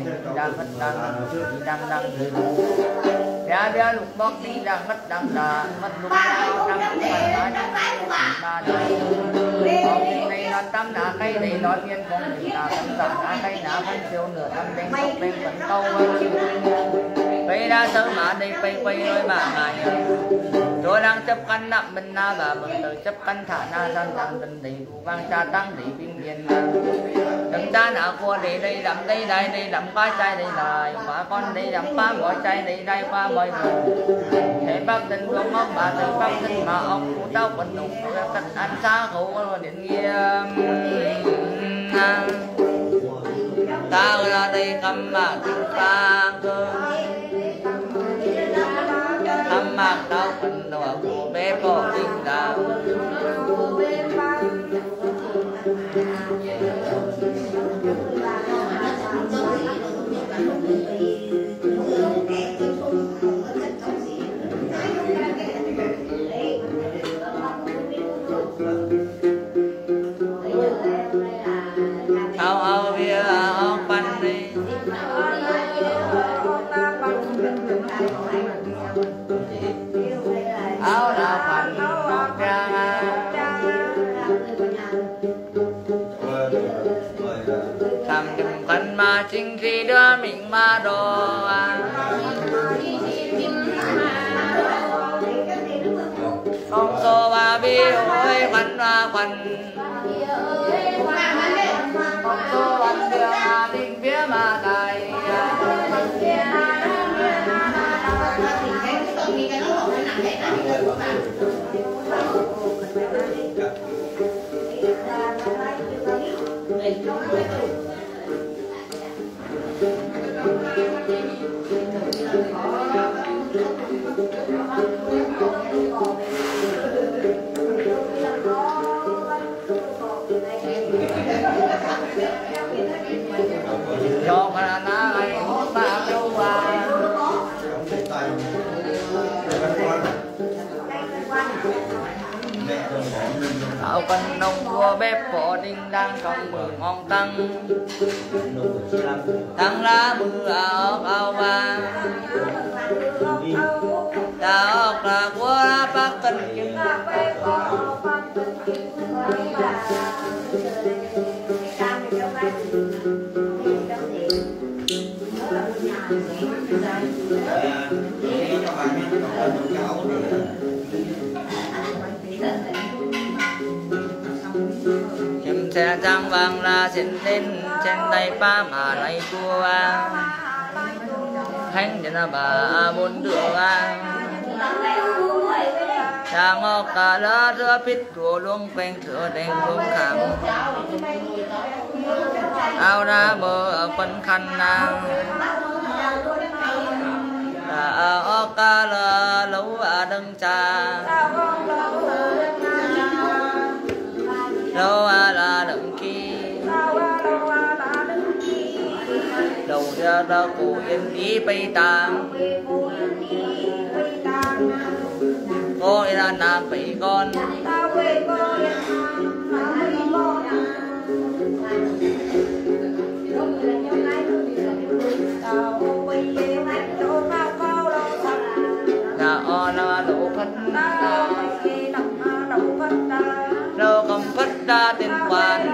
cha bia lục bóc tinh đang mất lục nào đang mà này nó tâm là cây này nói viên con mình là tâm tâm là cây nã phân siêu nửa tâm đen tóc bên vẫn câu bây ra sớm mà đây quay rồi mà ngài tôi đang chấp canh nặng bên na và bừng từ chấp canh thả na sang tăng tình tỷ vang cha tăng tỷ viên viên đừng cha nã qua đây làm đây làm ba trai đây là quả con đây làm ba mọi trai đây qua mọi người để bác tình con ông bà từ bác tình mà ông của tao vẫn đủ cách ăn xa khổ điện nghiêm ta ra đây cầm mà kinh ta cơ thăm mạc đau phần đỏ của bé bỏ tình đào Tham nhầm khăn mà chính khi đưa mình mà đồ con số ba bi ôi khăn và khăn con số bắn đưa mà đình phía mà tài cho khả năng ai hốt ta đâu áo cân nông vua bếp phổ đinh đang trong bờ ngon tăng tăng lá mưa áo vàng ta ốc là của lá bác cân chứng chim xe trắng vàng ra xin lên trên tay ba mà lại cua khánh đến là bà bốn đường cha ngọc cả lá rửa pít rùa luôn quanh rửa đèn luôn khám áo ra bờ ở phân khăn ca là lâu đừng cha lâu là đừng kia đầu ra đã cổ yên ý bay tàng cô là nam bảy con là lỗ phật đâu không phật ra tiền quan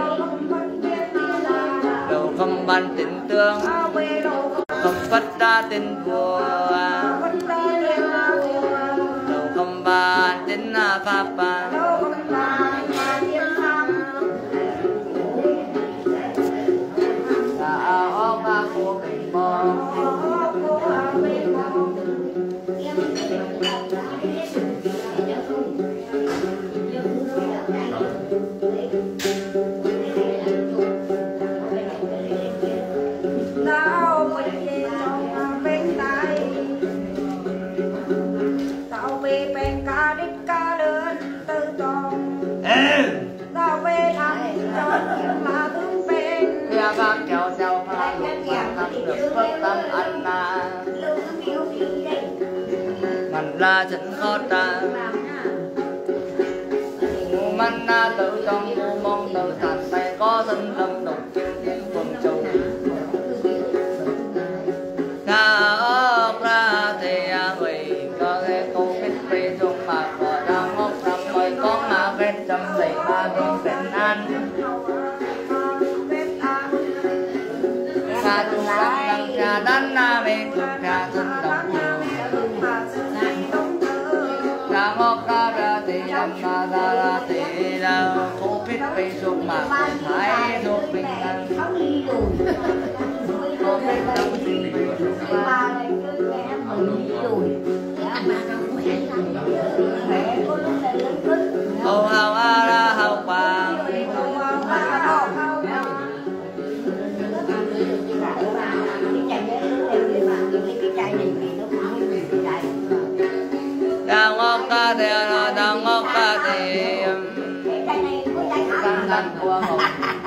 đâu không ban tình tương không phật ra tiền vua đâu không ban tình pháp của mình bác kéo theo pha được phước tâm ăn mình là chân khó ta mình là tự trong vô mong tự thành tay có thân tâm độc chiêu thiên quần trùng ra thì người có thể câu biết về chung mà có đang ngốc năm mới có mà kết trăm dậy ba con tình ăn tu đăng trà đan na mê tu trà thân đồng trà ngọc ra thì âm ra thì là cô biết về dục mà thái dục bình an cô biết tâm tình về dục mà ô hào a ra hào quang đang ngóc ca thì đang ngóc ca thì đang lăn qua ngọc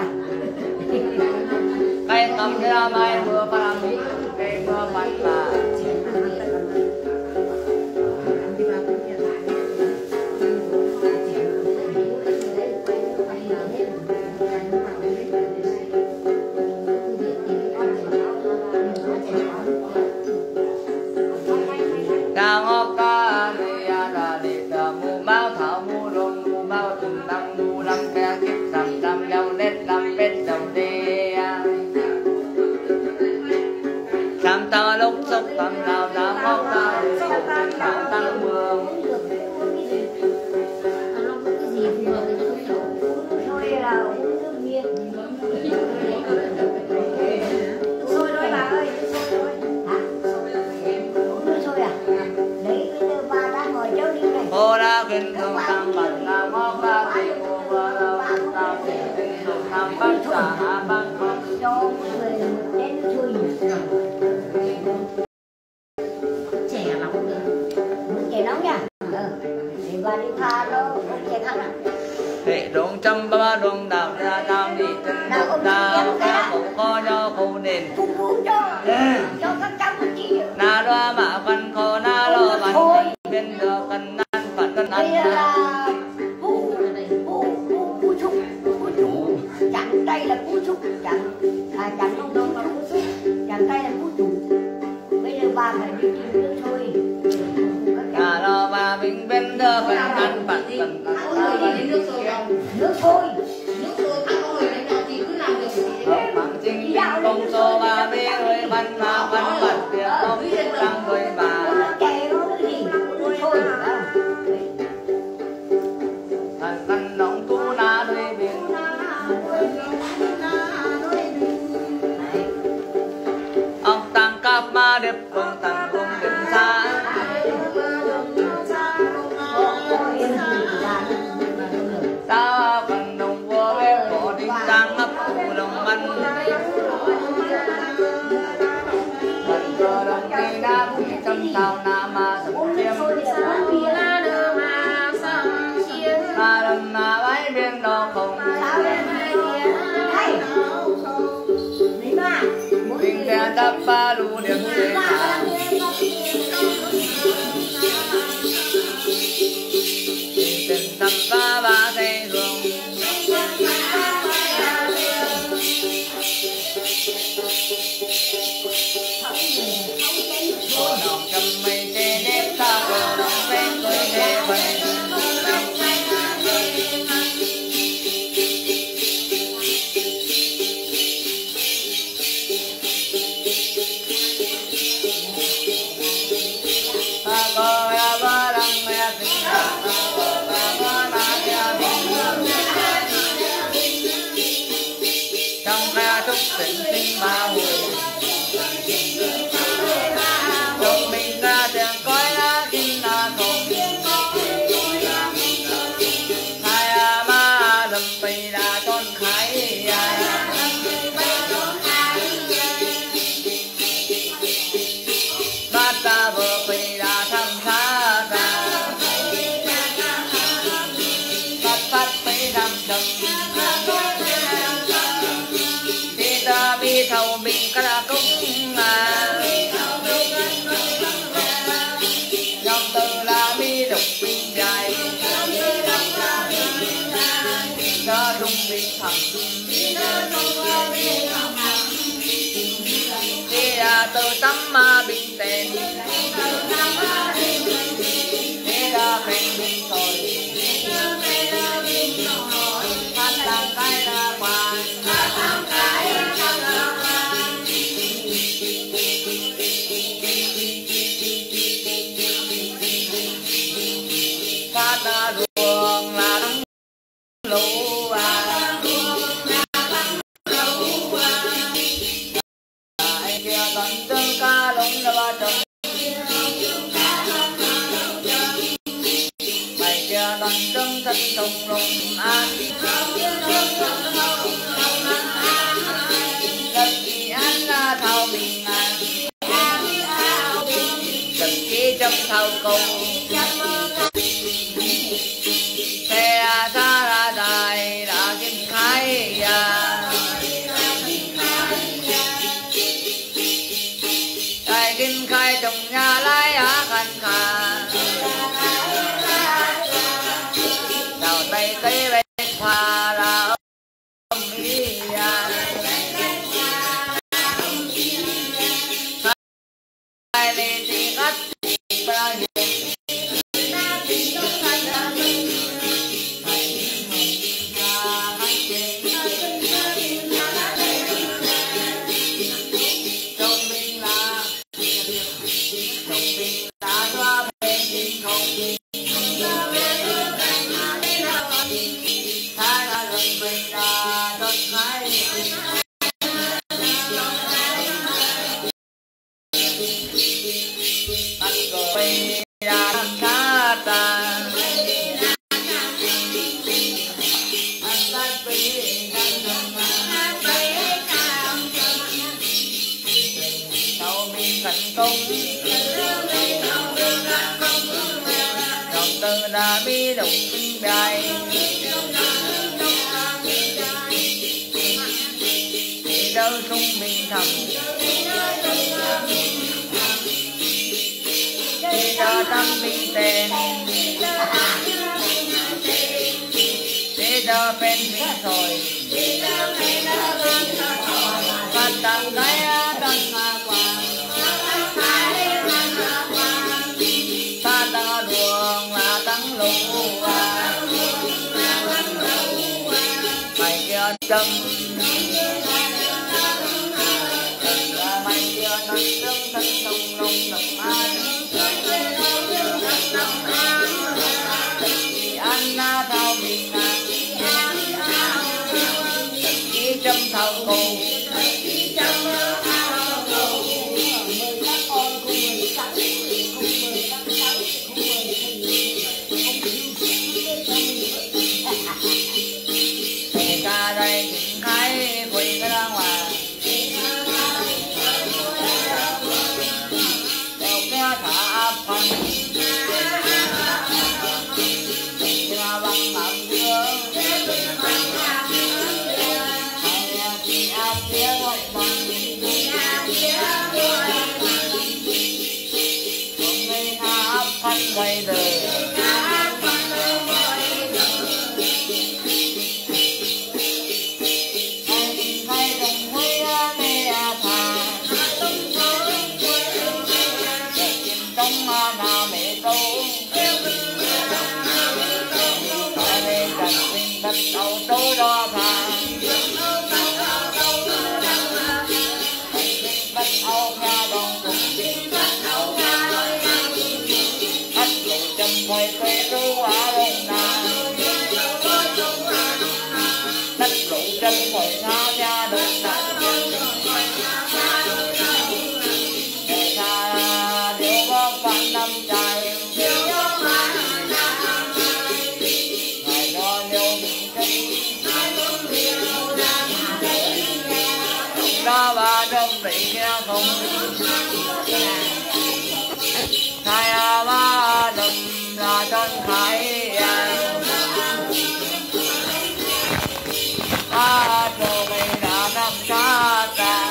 cây cầm ra mai mưa pha mỹ cây mưa bắn mà đang ngóc ca thì là để mù máu thảo mù lông mù máu từng năm mù lăng ke kiếp sầm leo lết làm bết cả hạ băng không cho mọi người đến chui Trẻ lắm cơ. muốn chè nóng nha để bà đi pha nó uống chè khăn à hệ đống trăm ba đống đào ra tam đi chân đào đào ca khẩu co nho khẩu nền phục vụ cho các cháu một chi na đoa mạ văn khô na lo văn bên được cần nan phật cần đây ăn là phu trúc chẳng đây là phu trúc chẳng không đâu là phu trúc chẳng đây là phu trúc bây giờ bà phải đi tìm nước thôi na lo ba bình bên được cần ăn phật cần ăn Nước sôi không? nước thôi Nước sôi thằng con người đánh nhau chị cứ làm được chị bằng chính công số ba bê ơi văn ma văn phật việc công tăng đôi bà chè nó cái gì thôi thần căn đóng tu na đôi biển ông tăng cáp ma đẹp vương tăng cung đến xa sao phần đồng vua bếp cổ đinh tăng ấp cụ đồng ăn phần cơ đồng đi đá bụi chân sao na ma sầm chiêm ma đầm ma bãi biên đo không bình đèn đắp ba lù điểm chế tình tập ba ba thầy hương cô đồng cầm mây chế nếp sao cô đồng phép tôi thế phần trong ra trúc tình sinh ba hồi trong mình ra tiền coi lá kinh là không hai ma đầm bì đã con khái bát ta vừa bì đã thăm xa ra bát bát bì thăm chồng bi thầu mình cả là cũng trong từ là bi đục bi dài cho trung bi thầm đi là từ tấm ma bình tề đi là bình bình rồi phát là cái là quả ta ruộng là nắng lũ ai kia tận tương ca lũng là ba trồng mày kia tận tương thân đồng lùng an đất gì ăn là thao bình an cần ký trong thao cầu xe ra ra dài đã kinh khai đại kinh khai trong nhà lái á khăn khà đào tay cây bạch pha ra trai đâu sung minh thầm đi cho tâm minh tên đi cho phen minh rồi phát tăng cái tăng quang phát tăng đường là tăng lũ mày kia tâm trong thầu cầu ca đây những cái quỳ cái ra ngoài đều cái thả phần nhà bằng bằng dương quay đời hay đồng với nghe thà chim trong nào mẹ câu tại đây cần tình thật đầu tối đó thà bắt áo ra đồng quay quay cứ hóa đông na đất lũ chân quay ngã ra đông na để xa điều có phản năm trai ngày đó liêu mình cây đó ba trong bị kia không thay ba đầm là chân thái ba đồ mày đã nằm xa ta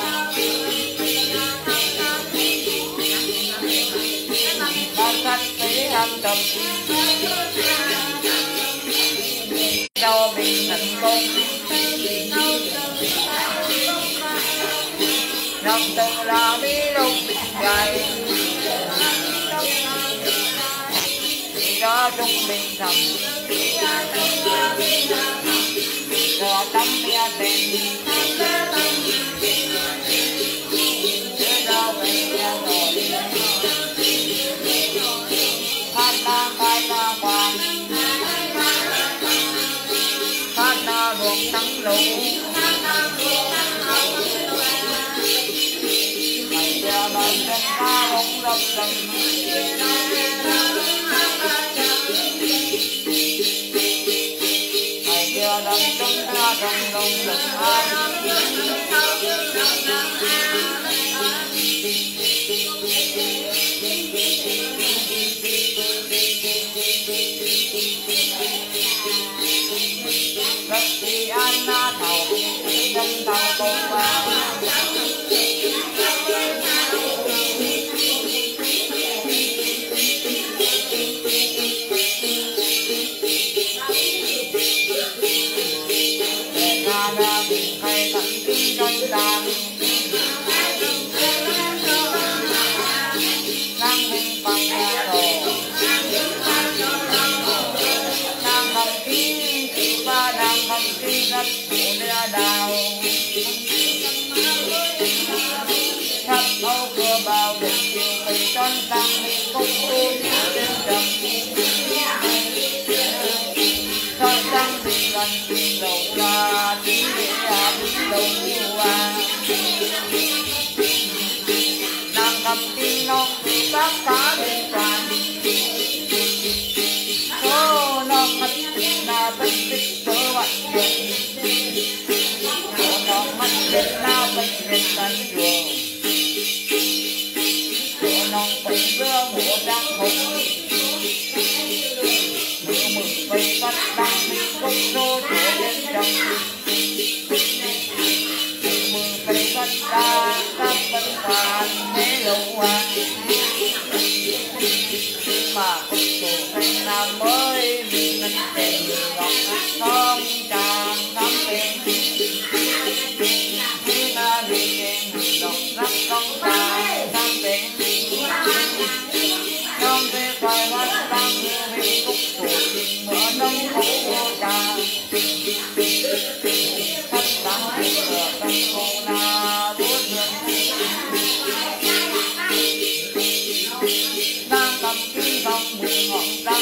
ba cách tí ăn cầm đâu mình thành công nằm từng là bí lúc gầy đó trung bình thầm cho tấm bia tiền chứ đâu về rồi phát ta quang phát ta ruộng trắng lũ mày giờ bằng chân ta không đâm rừng đâm trong ta trong lòng lực ai đất thì an na thầu trong thầu công ba ra mình hay tận tinh trong đàn năng hình bằng nhà đồ năng bằng ký ba năng bằng ký đất của ra đào thắp âu cửa bao được chiều mây tròn tăng công tu trên trầm son trăng thì lần thì đầu là tí đầu nàng cầm tin non bác cá lên tràn ô non mắt là bất tích cỡ bạn chuyện non mắt đến lao bất đến tan đường non phần bữa mùa đang hồng mưa mừng vây cắt số của nhân dân mừng cây cất ca các văn hoàn thế lâu hoàng mà quốc chủ thành nam mới vì ngân tiền ngọc không tràn ngắm bên nhưng là vì tiền ngọc rất không tràn ngắm bên trong thế phải mắt tăng vì quốc chủ tình mở đông khổ trà thân tăng cửa tăng khổ là bút đang cầm kim ngọc mười ngọn răng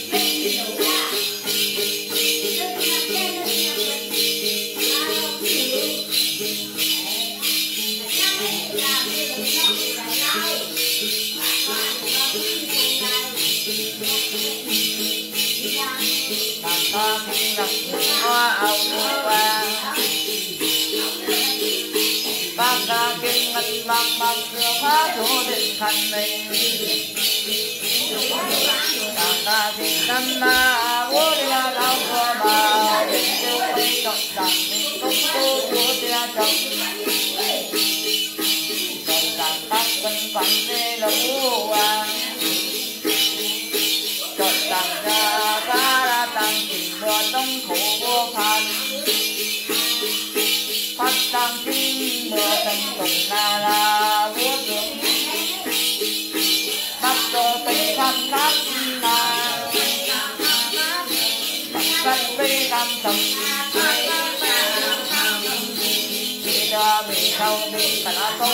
thằng ta khi gặp hoa áo hoa bác ta kinh ngân bằng bằng cửa phá chỗ định thành mình thằng ta kinh ngân là bố đi là đau của bà định tiêu đi trọng đẳng mình công cô của tia trọng trọng đẳng các cân quản về là bố hoàng trọng đẳng ra ra tăng tình mưa trong khổ vô phàn phát tăng kinh mưa thành tổng là vua tướng bắt cho tình phát nát là bắt với tam tâm chỉ cho mình sau mình cả công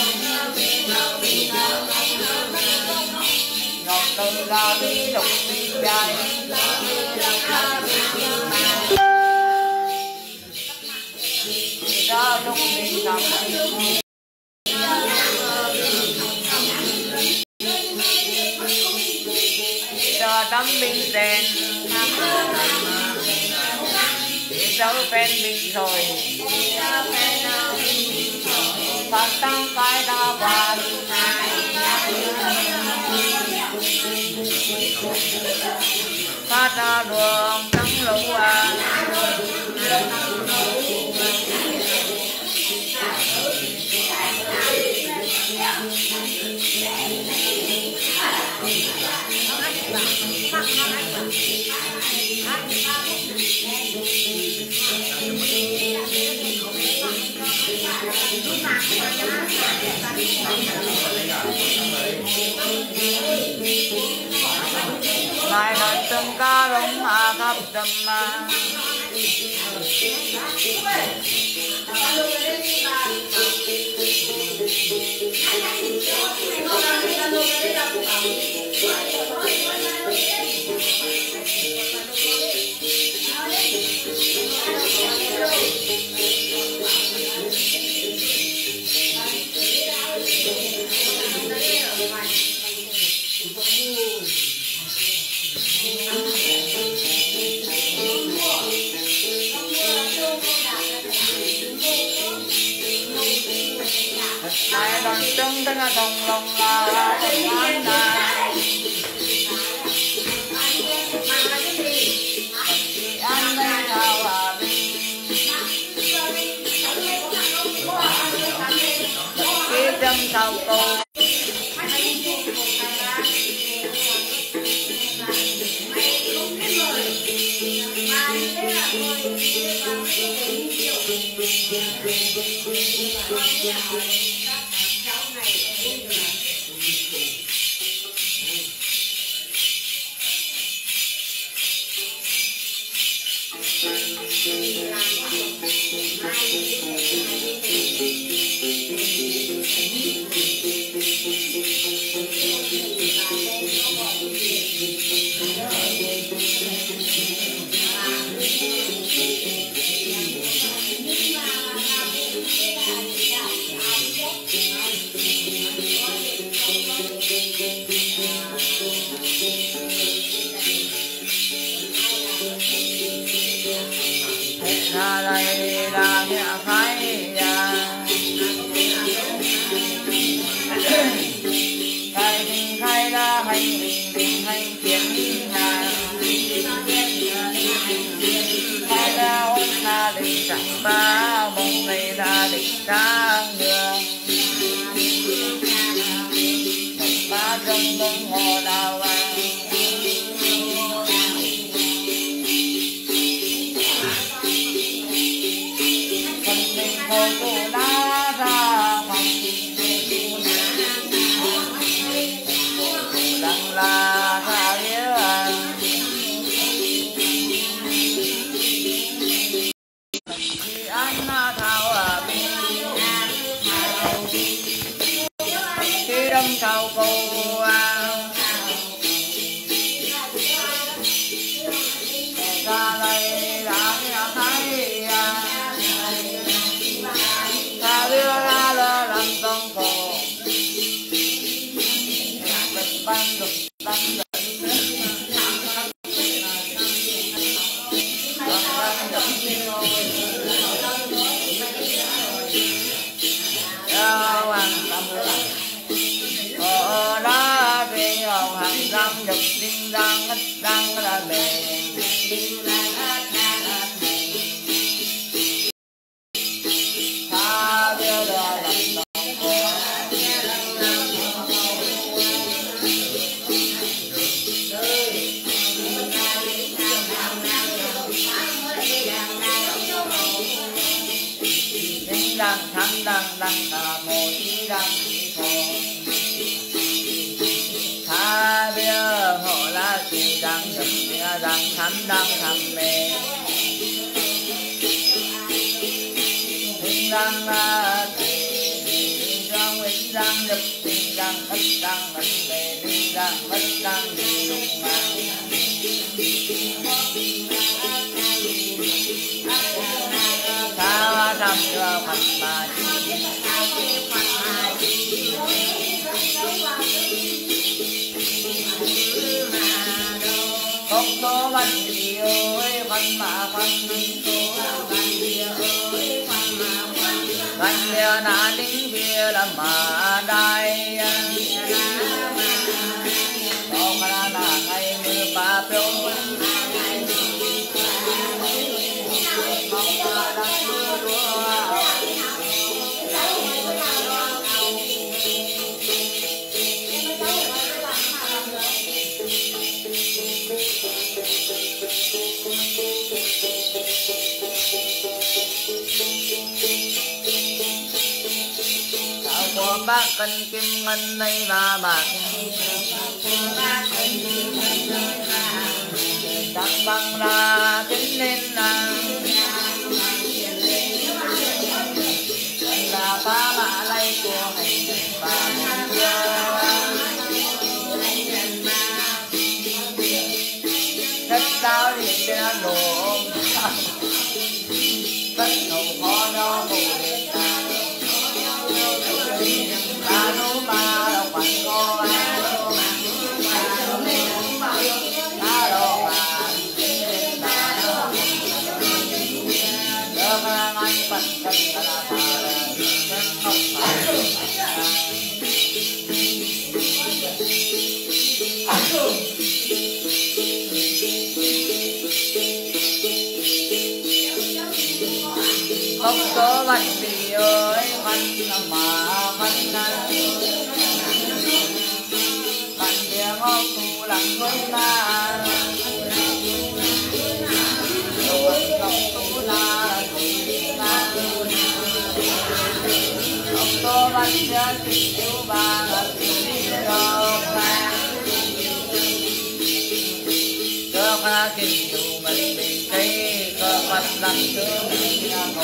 ngọc từ là đi lục đi dài ra lúc mình làm cho tấm minh đèn để dấu phen mình rồi phát tăng cái đa hoàn phát ra đường trắng lũ à lại nói từng ca lông mà khắp đầm mà ai đón trông tới là đồng lòng là an là an đây nào là cái chân sau câu sang đường ba trong đồng hồ đào vàng phần mình hồ cô đã ra hoàng đằng là ra nghĩa anh thao ở bên khi đâm thao cô ra đây đã thấy ta đưa ra lơ làm con cô mình ban được tâm đó vì hồng hàng răng được đinh răng hết răng là bền tha đưa ra làm đồng cô đinh răng thắng răng răng là một tí răng tha bia hộ la chỉ đang nhập bia đang thắm đang thầm mê hình đang trong hình đang nhập hình đang mất đang mất mê hình đang mất đang đi lung mang tha thầm cho Phật mà không có văn gì ơi văn mà văn văn bia na lính bia là mà đai không là ngày mưa ba phiêu bác cân kim ngân này và bạc đăng bằng là tiến lên là phá mã lây của hành và đất đáo điện ra đổ đất đầu khó nó mù ta nấu ba là quạnh cô ta đồ bà được anh phật chân ta là không không có văn gì ơi văn mà văn văn địa ngọc tu lặng quân ta ngọc tu la ngọc tô văn địa tình yêu ba tình yêu ba cơ pha tình yêu mình thấy cơ văn đăng thương